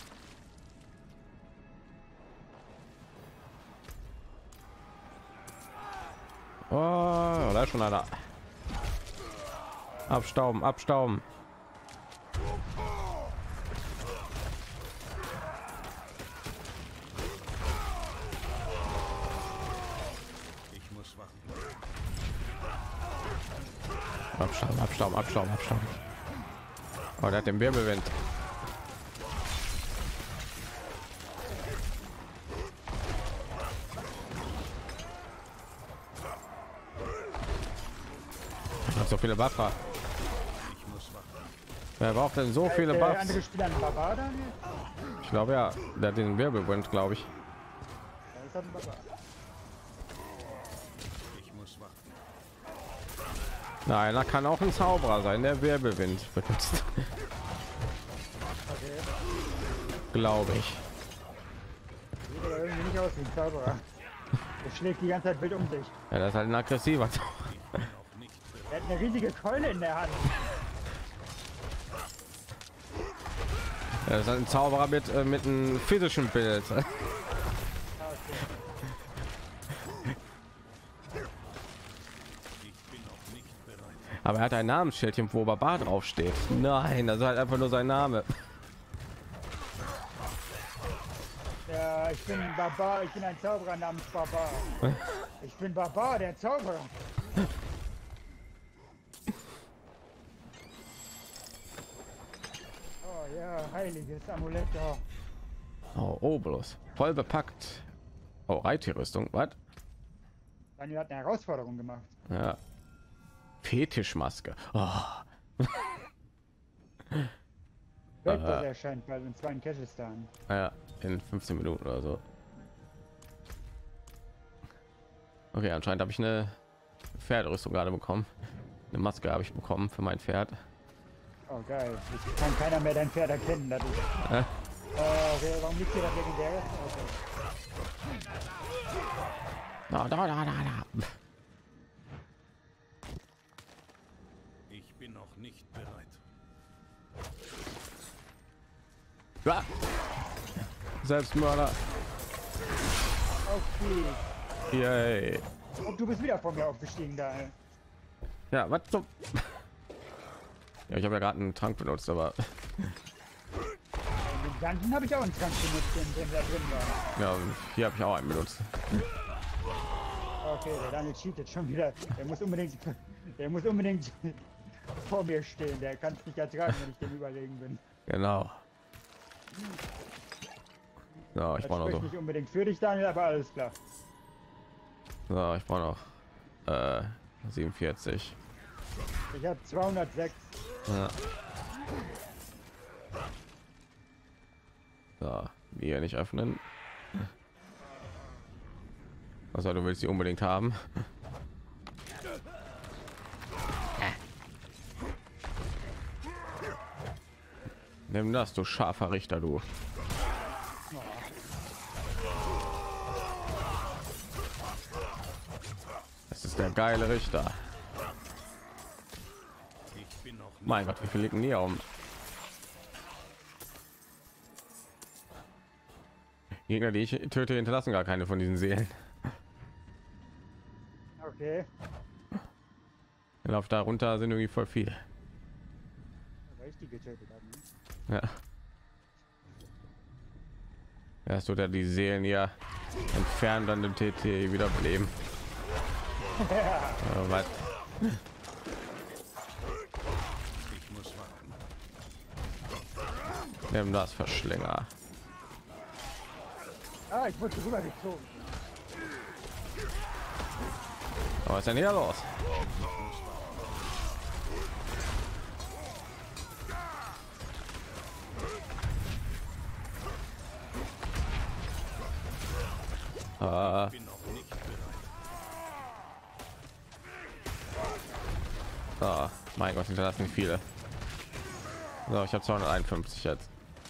Speaker 1: Oh, da ist schon einer. Abstauben, abstauben.
Speaker 4: Ich muss warten.
Speaker 1: Abstauben, abstauben, abstauben, abstauben. Oh, der hat den Wirbelwind. Hat so viele Buffer.
Speaker 4: Ich muss warten.
Speaker 1: Wer braucht denn so viele
Speaker 3: Der
Speaker 1: Buffs?
Speaker 3: andere Spieler ein Barbar dann?
Speaker 1: Ich glaube ja, der hat den Wirbelwind, glaube ich.
Speaker 3: Ja, das hat ein Barbar.
Speaker 4: Ich muss warten.
Speaker 1: Nein, da kann auch ein Zauberer sein, der Wirbelwind benutzt.
Speaker 3: Okay.
Speaker 1: Glaube ich.
Speaker 3: Sieht aber irgendwie nicht aus wie ein Zauberer. Der schlägt die ganze Zeit wild um sich.
Speaker 1: Ja, das ist halt ein aggressiver Zauberer.
Speaker 4: Noch nicht bereit.
Speaker 3: Er hat eine riesige Keule in der Hand.
Speaker 1: Ja, das ist halt ein Zauberer mit einem physischen Bild.
Speaker 4: Ich bin noch nicht bereit.
Speaker 1: Aber er hat ein Namensschildchen, wo Barbar drauf steht. Nein, das ist halt einfach nur sein Name.
Speaker 3: Ja, ich bin Barbar, ich bin ein Zauberer namens Barbar. Ich bin Barbar, der Zauberer. Oh ja, heiliges Amulett. Oh.
Speaker 1: Oh, Obolus. Voll bepackt. Oh, Reittierrüstung. Was?
Speaker 3: Daniel hat eine Herausforderung gemacht.
Speaker 1: Ja. Fetischmaske. Oh.
Speaker 3: Weltboss erscheint bald und zwar in Kasachstan.
Speaker 1: Ja, in 15 Minuten oder so. Okay, anscheinend habe ich eine Pferderüstung gerade bekommen. Eine Maske habe ich bekommen für mein Pferd.
Speaker 3: Oh geil. Jetzt kann keiner mehr dein Pferd erkennen. Das ist... okay, warum liegt hier das legendäre? Okay.
Speaker 1: Da.
Speaker 4: Ich bin noch nicht bereit.
Speaker 1: Ja. Selbstmörder.
Speaker 3: Okay.
Speaker 1: Yay.
Speaker 3: Und du bist wieder vor mir aufgestiegen da. Ey.
Speaker 1: Ja, was zum... Ja, ich habe ja gerade einen Trank benutzt, aber
Speaker 3: Den ganzen habe ich auch einen Trank benutzt, den da drin war.
Speaker 1: ja, hier habe ich auch einen benutzt.
Speaker 3: Okay, der Daniel cheatet schon wieder. Der muss unbedingt vor mir stehen. Der kann es nicht ertragen, wenn ich dem überlegen bin.
Speaker 1: Genau. So, ich
Speaker 3: Das
Speaker 1: brauche noch
Speaker 3: spricht
Speaker 1: so.
Speaker 3: nicht unbedingt für dich, Daniel, aber alles klar.
Speaker 1: So, ich brauche noch 47.
Speaker 3: Ich habe 206.
Speaker 1: Ja. So, die hier nicht öffnen. Also du willst sie unbedingt haben. Nimm das, du scharfer Richter, du. Das ist der geile Richter.
Speaker 4: Ich bin noch nicht.
Speaker 1: Mein Gott, wie viel liegen hier um? Gegner, die ich töte, hinterlassen gar keine von diesen Seelen.
Speaker 3: Okay.
Speaker 1: Lauf da runter sind irgendwie voll viele.
Speaker 3: Weil ich die getötet habe. Ne?
Speaker 1: Ja. Erst oder die Seelen hier entfernen, dann den TT wiederbeleben. Was?
Speaker 4: Ich muss warten.
Speaker 1: Nimm das, Verschlinger.
Speaker 3: Ah, ich wurde rübergezogen.
Speaker 1: Aber was ist denn hier los?
Speaker 4: Bin noch nicht bereit.
Speaker 1: Mein Gott, hinterlassen nicht viele. So, ich habe 251 jetzt.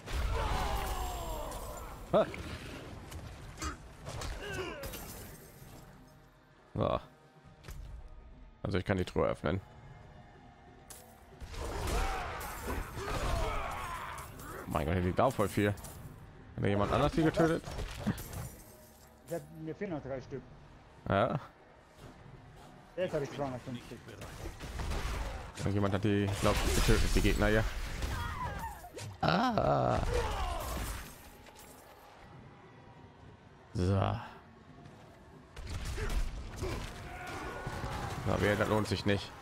Speaker 1: Ah. So. Also ich kann die Truhe öffnen. Mein Gott, hier liegt auch voll viel. Hat jemand anders die getötet?
Speaker 3: Mir fehlen noch 3 Stück.
Speaker 1: Ja.
Speaker 3: Jetzt habe ich 250.
Speaker 1: Jemand hat die, glaube ich, getötet, die Gegner hier. Ah. So. Aber das lohnt sich nicht.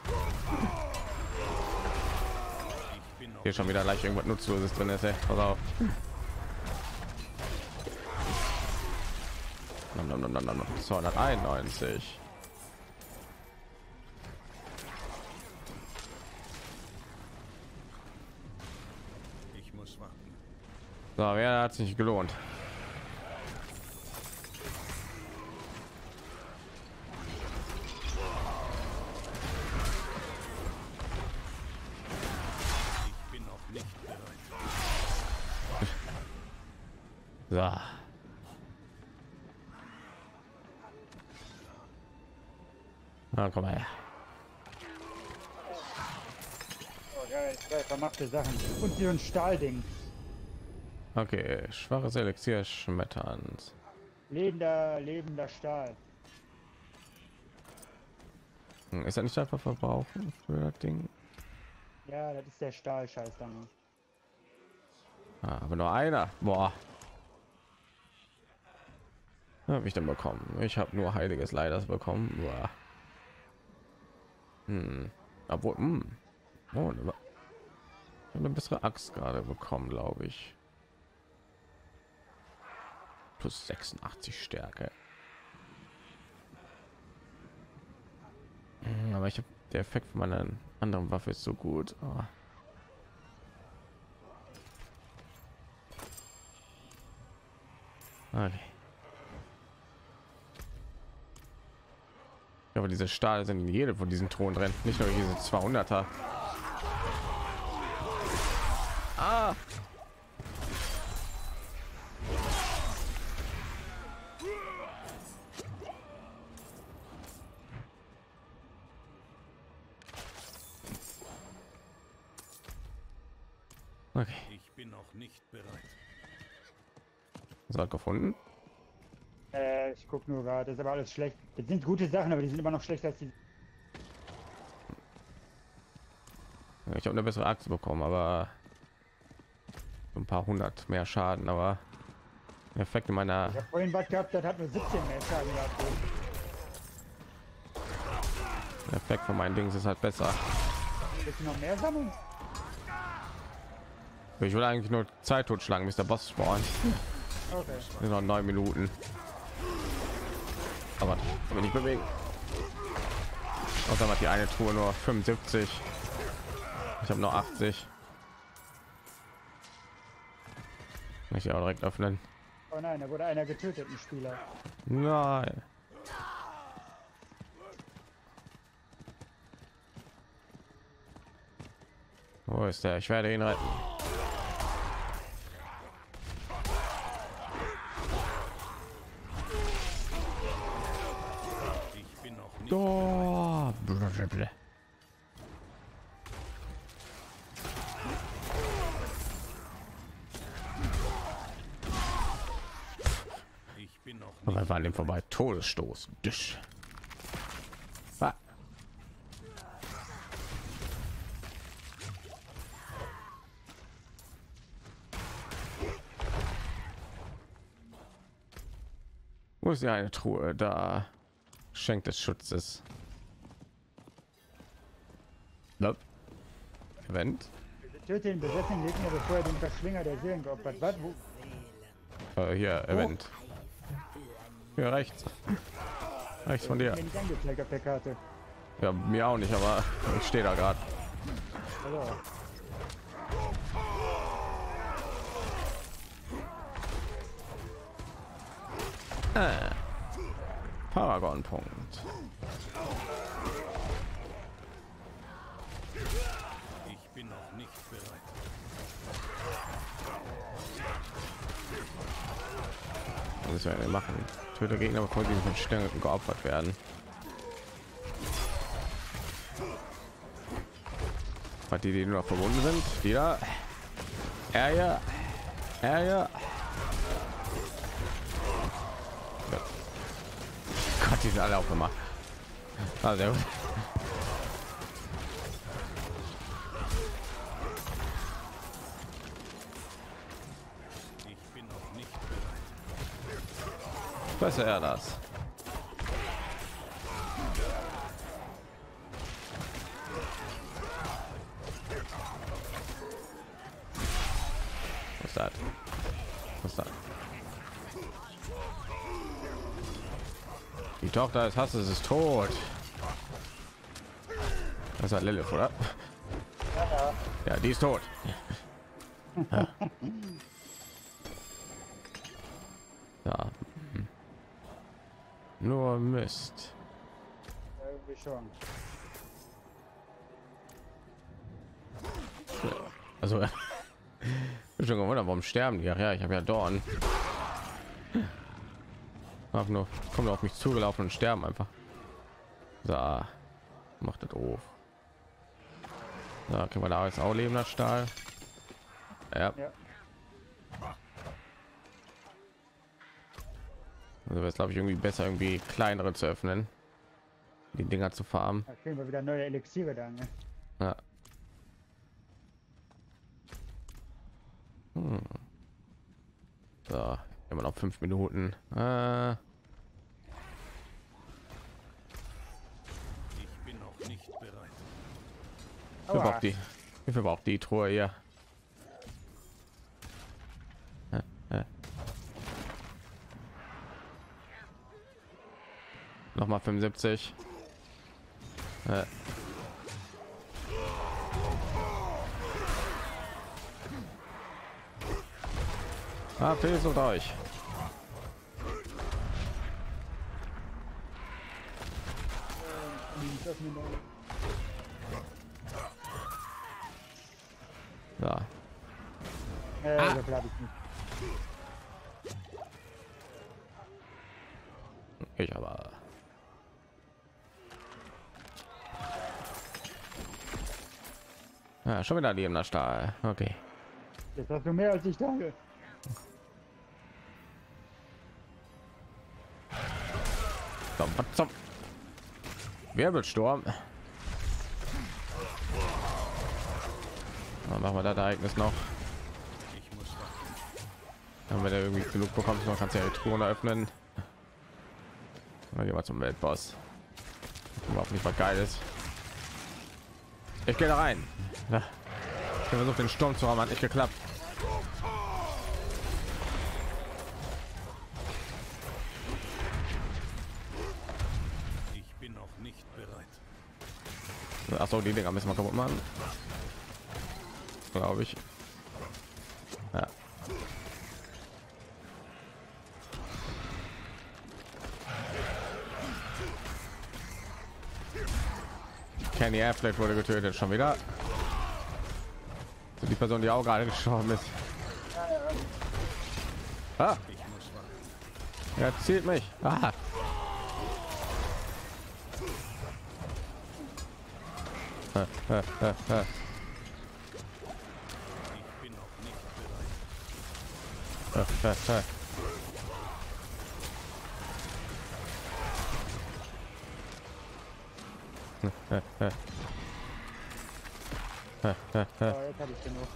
Speaker 1: Hier schon wieder leicht irgendwas Nutzloses drin ist. Ey. Pass auf. 291.
Speaker 4: Ich muss warten.
Speaker 1: So, wer hat sich gelohnt?
Speaker 4: Ich bin noch nicht bereit.
Speaker 1: So. Na, komm mal her.
Speaker 3: Oh, geil, 2 vermachte Sachen. Und so ein Stahlding.
Speaker 1: Okay, schwaches Elixier Schmetterns.
Speaker 3: Lebender Stahl.
Speaker 1: Ist er nicht einfach verbrauchen für das Ding?
Speaker 3: Ja, das ist der Stahlscheiß dann.
Speaker 1: Aber nur einer. Boah. Was habe ich denn bekommen? Ich habe nur heiliges Leiders bekommen. Boah. Obwohl, oh, eine bessere Axt gerade bekommen, glaube ich. Plus 86 Stärke. Aber ich habe der Effekt von meiner anderen Waffe ist so gut. Oh. Okay. Ja, aber diese Stahl sind in jedem von diesen Thronen drin, nicht nur diese 200er. Ah. Okay,
Speaker 4: Ich bin noch nicht bereit.
Speaker 1: so hat gefunden.
Speaker 3: Ich guck nur gerade, das ist aber alles schlecht. Das sind gute Sachen, aber die sind immer noch schlechter als die.
Speaker 1: Ich habe eine bessere Axt bekommen, aber ein paar hundert mehr Schaden, aber der Effekt in meiner
Speaker 3: Ich habe vorhin was gehabt, das hat nur 17 mehr Schaden gehabt.
Speaker 1: der Effekt von meinen Dings ist halt besser.
Speaker 3: Willst du noch mehr sammeln?
Speaker 1: Ich will eigentlich nur Zeit totschlagen, bis der Boss spawnt.
Speaker 3: Okay.
Speaker 1: Sind noch 9 Minuten. Aber ich will nicht bewegen. Und dann hat die eine Truhe nur 75. Ich habe nur 80. Ich auch direkt öffnen.
Speaker 3: Oh nein, da wurde einer getötet, ein Spieler.
Speaker 1: Nein. Wo ist der? Ich werde ihn retten.
Speaker 4: Ich bin noch nicht.
Speaker 1: Oh.
Speaker 4: Ich bin noch nicht.
Speaker 1: Aber war an dem vorbei. Todesstoß. Düsch. Ah. Wo ist die eine Truhe? Da. Schenk des Schutzes. Nope. Event.
Speaker 3: Töte den besessenen Gegner, bevor er den Verschlinger der Seelen geopfert hat.
Speaker 1: Hier, Event. Hier rechts. Rechts von dir.
Speaker 3: Mir nicht angezeigt auf der Karte.
Speaker 1: Ja, mir auch nicht, aber ich stehe da gerade.
Speaker 3: Also,
Speaker 1: Paragon-Punkt.
Speaker 4: Ich bin noch nicht bereit.
Speaker 1: Was müssen wir denn machen? Töte Gegner, bevor sie von Stärken geopfert werden. Was die nur noch verbunden sind? Wieder. Ja. Gott, die sind alle aufgemacht. Ah, sehr gut.
Speaker 4: Ich bin noch nicht bereit.
Speaker 1: Was ist er das? Was ist das? Was ist das? Die Tochter des Hasses ist tot. Das ist Lilith, oder? Ja, die ist tot. Ja. Ja. Nur Mist.
Speaker 3: Irgendwie schon.
Speaker 1: Also schon gewundert, warum sterben die? Ach ja, ich habe ja Dorn. Hab nur kommen auf mich zugelaufen und sterben einfach. So, macht das doof. Da können wir da jetzt auch lebender Stahl. Ja.
Speaker 3: Ja.
Speaker 1: Also wäre es glaube ich irgendwie besser, irgendwie kleinere zu öffnen, die Dinger zu farmen.
Speaker 3: Da kriegen wir wieder neue Elixiere dann. Ne?
Speaker 1: Ja. So, immer noch 5 Minuten.
Speaker 4: Ich bin noch nicht bereit.
Speaker 1: Wie viel braucht die Truhe hier? Noch mal 75. Fehlt und euch. Ja.
Speaker 3: So glaube ich nicht.
Speaker 1: Ich aber. Ja, schon wieder lebender Stahl. Okay.
Speaker 3: Jetzt hast du mehr als ich dachte.
Speaker 1: So, was zum Wirbelsturm. Dann machen wir das Ereignis noch.
Speaker 4: Ich muss warten.
Speaker 1: Wenn wir da irgendwie genug bekommst, noch kannst du ja die Truhe öffnen. Dann gehen wir zum Weltboss. Überhaupt nicht was Geiles. Ich gehe da rein. Ja. Ich versuche den Sturm zu haben, hat nicht geklappt.
Speaker 4: Ich bin noch nicht bereit.
Speaker 1: Ach so, die Dinger müssen wir kaputt machen. Glaube ich. Ja. Kenny Affleck wurde getötet, schon wieder. So die Person, die auch gerade gestorben ist. Ah,
Speaker 4: Ich muss warten.
Speaker 1: er zielt mich. Ah.
Speaker 4: Ich bin noch nicht bereit.
Speaker 3: So, jetzt habe ich genug.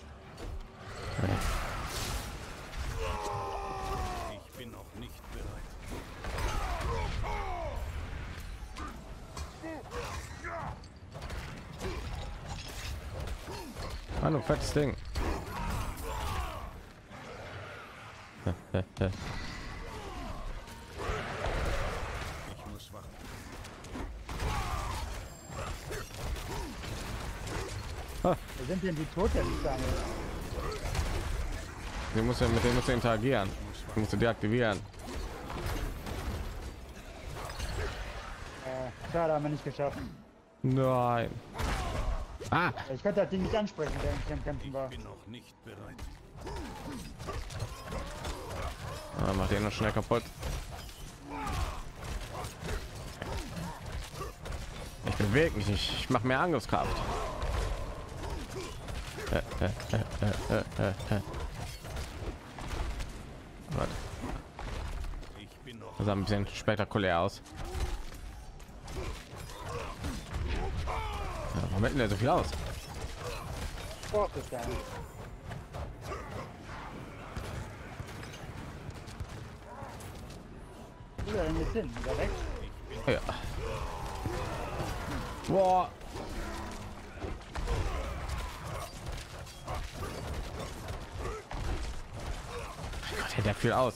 Speaker 4: Ich bin noch nicht bereit.
Speaker 1: Hallo, fettes Ding.
Speaker 4: Ich muss warten.
Speaker 3: Wer sind denn die Toten?
Speaker 1: Sie muss ja mit denen interagieren. Die musst du deaktivieren.
Speaker 3: Schade, haben wir nicht geschafft.
Speaker 1: Nein. Ah,
Speaker 3: Ich konnte das Ding nicht ansprechen, während ich am Kämpfen war.
Speaker 4: Bin noch nicht bereit.
Speaker 1: macht den noch schnell kaputt. Ich bewege mich nicht. Ich mache mehr Angriffskraft. Warte.
Speaker 4: Ich bin noch
Speaker 1: Das sah ein bisschen spektakulär aus. Ja, warum hält denn der so viel aus?
Speaker 3: Braucht es gar nicht. Wo ist er denn jetzt hin? Ist er weg?
Speaker 1: Ja. Boah. Mein Gott, hält der viel aus.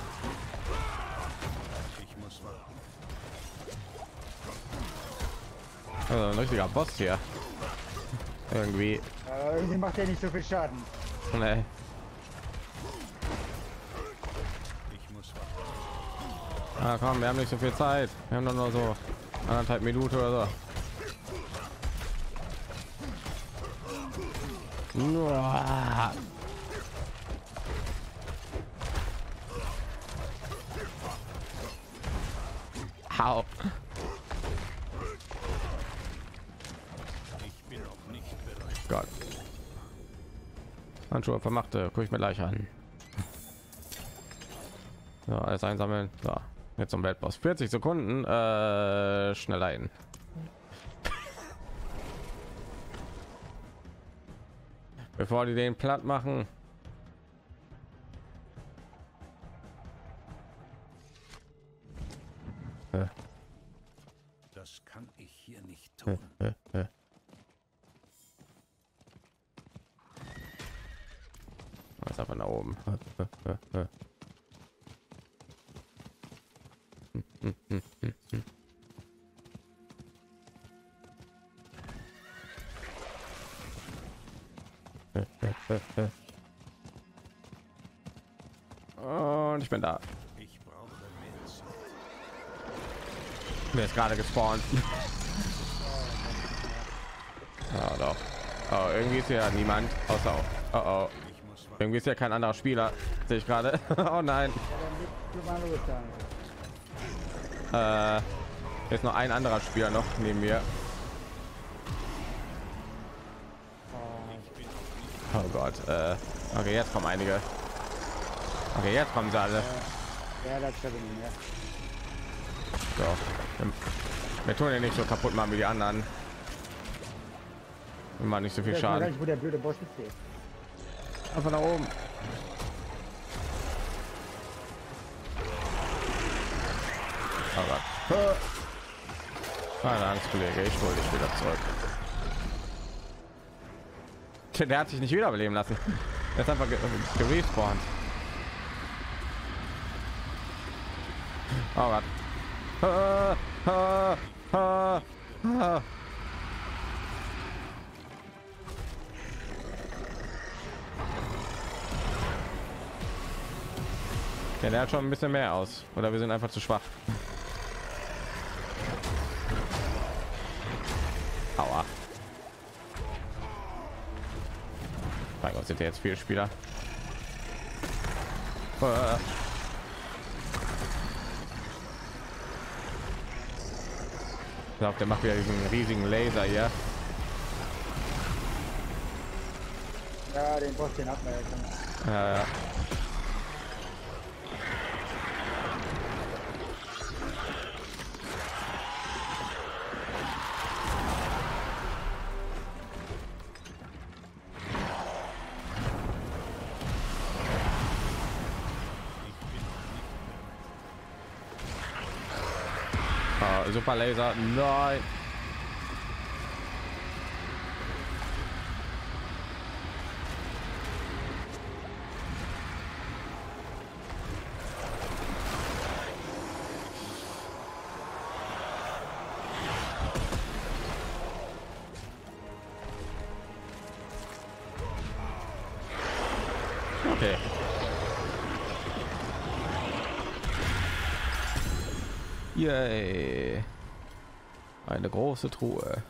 Speaker 4: ich muss warten.
Speaker 1: Also ein richtiger Boss hier. Irgendwie.
Speaker 3: Irgendwie macht er nicht so viel Schaden.
Speaker 1: Nee.
Speaker 4: Ich muss warten.
Speaker 1: Ah, komm, wir haben nicht so viel Zeit. Wir haben doch nur so 1,5 Minuten oder so. Uah. Au.
Speaker 4: Ich bin noch nicht bereit.
Speaker 1: Gott. Handschuhe vermachte, gucke ich mir gleich an. So, alles einsammeln. So, jetzt zum Weltboss. 40 Sekunden. Schneller ein. Bevor die den platt machen.
Speaker 4: Das kann ich hier nicht tun.
Speaker 1: Was einfach nach oben. Und ich bin da.
Speaker 4: Ich brauche mehr Zeit.
Speaker 1: Wer ist gerade gespawnt? Ja, doch. Oh, irgendwie ist ja niemand außer. Oh, oh.
Speaker 4: Ich muss warten.
Speaker 1: Irgendwie ist ja kein anderer Spieler. Sehe ich gerade. Oh nein.
Speaker 3: Du mal los, Daniel.
Speaker 1: Jetzt noch ein anderer Spieler noch neben mir. Oh Gott. Okay, jetzt kommen einige. Okay, jetzt kommen sie alle.
Speaker 3: Ja, das stimmt nicht mehr.
Speaker 1: So. Wir tun ja nicht so kaputt machen wie die anderen. Wir machen nicht so viel
Speaker 3: Ich weiß gar
Speaker 1: Schaden.
Speaker 3: nicht, wo der blöde Boss jetzt steht.
Speaker 1: Einfach nach oben. Aber keine Angst, Kollege, ich hole dich wieder zurück. Der hat sich nicht wiederbeleben lassen. Er ist einfach gerespawnt. Oh Gott. Ja, der hat schon ein bisschen mehr aus. Oder wir sind einfach zu schwach. Aua. Mein Gott, sind ja jetzt viele Spieler. Ich glaube, der macht wieder diesen riesigen Laser hier.
Speaker 3: Ja, den Boss, den hat man ja schon.
Speaker 1: Ja. Super Laser, nein. Okay. Yay. Eine große Truhe.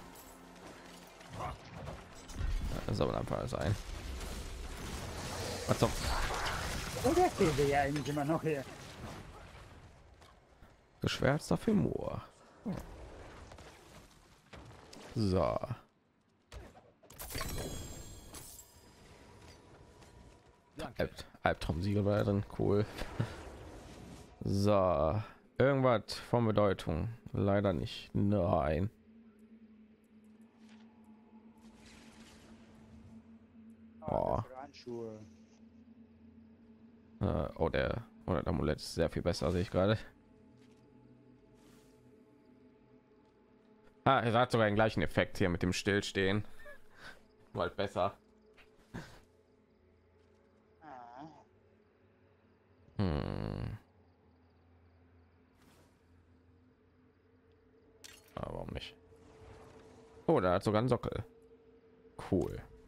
Speaker 1: Das soll einfach sein. Was soll
Speaker 3: Und der fehlt ja eigentlich immer noch hier.
Speaker 1: geschwärzter Femur. So. Albtraumsiegel war da drin, cool. So, irgendwas von Bedeutung? Leider nicht. Nein. Oh.
Speaker 3: Handschuhe.
Speaker 1: Oh, der Amulett ist sehr viel besser, sehe ich gerade. Ah, er hat sogar den gleichen Effekt hier mit dem Stillstehen. Nur halt besser. Warum nicht? Oh, da hat sogar einen Sockel. Cool.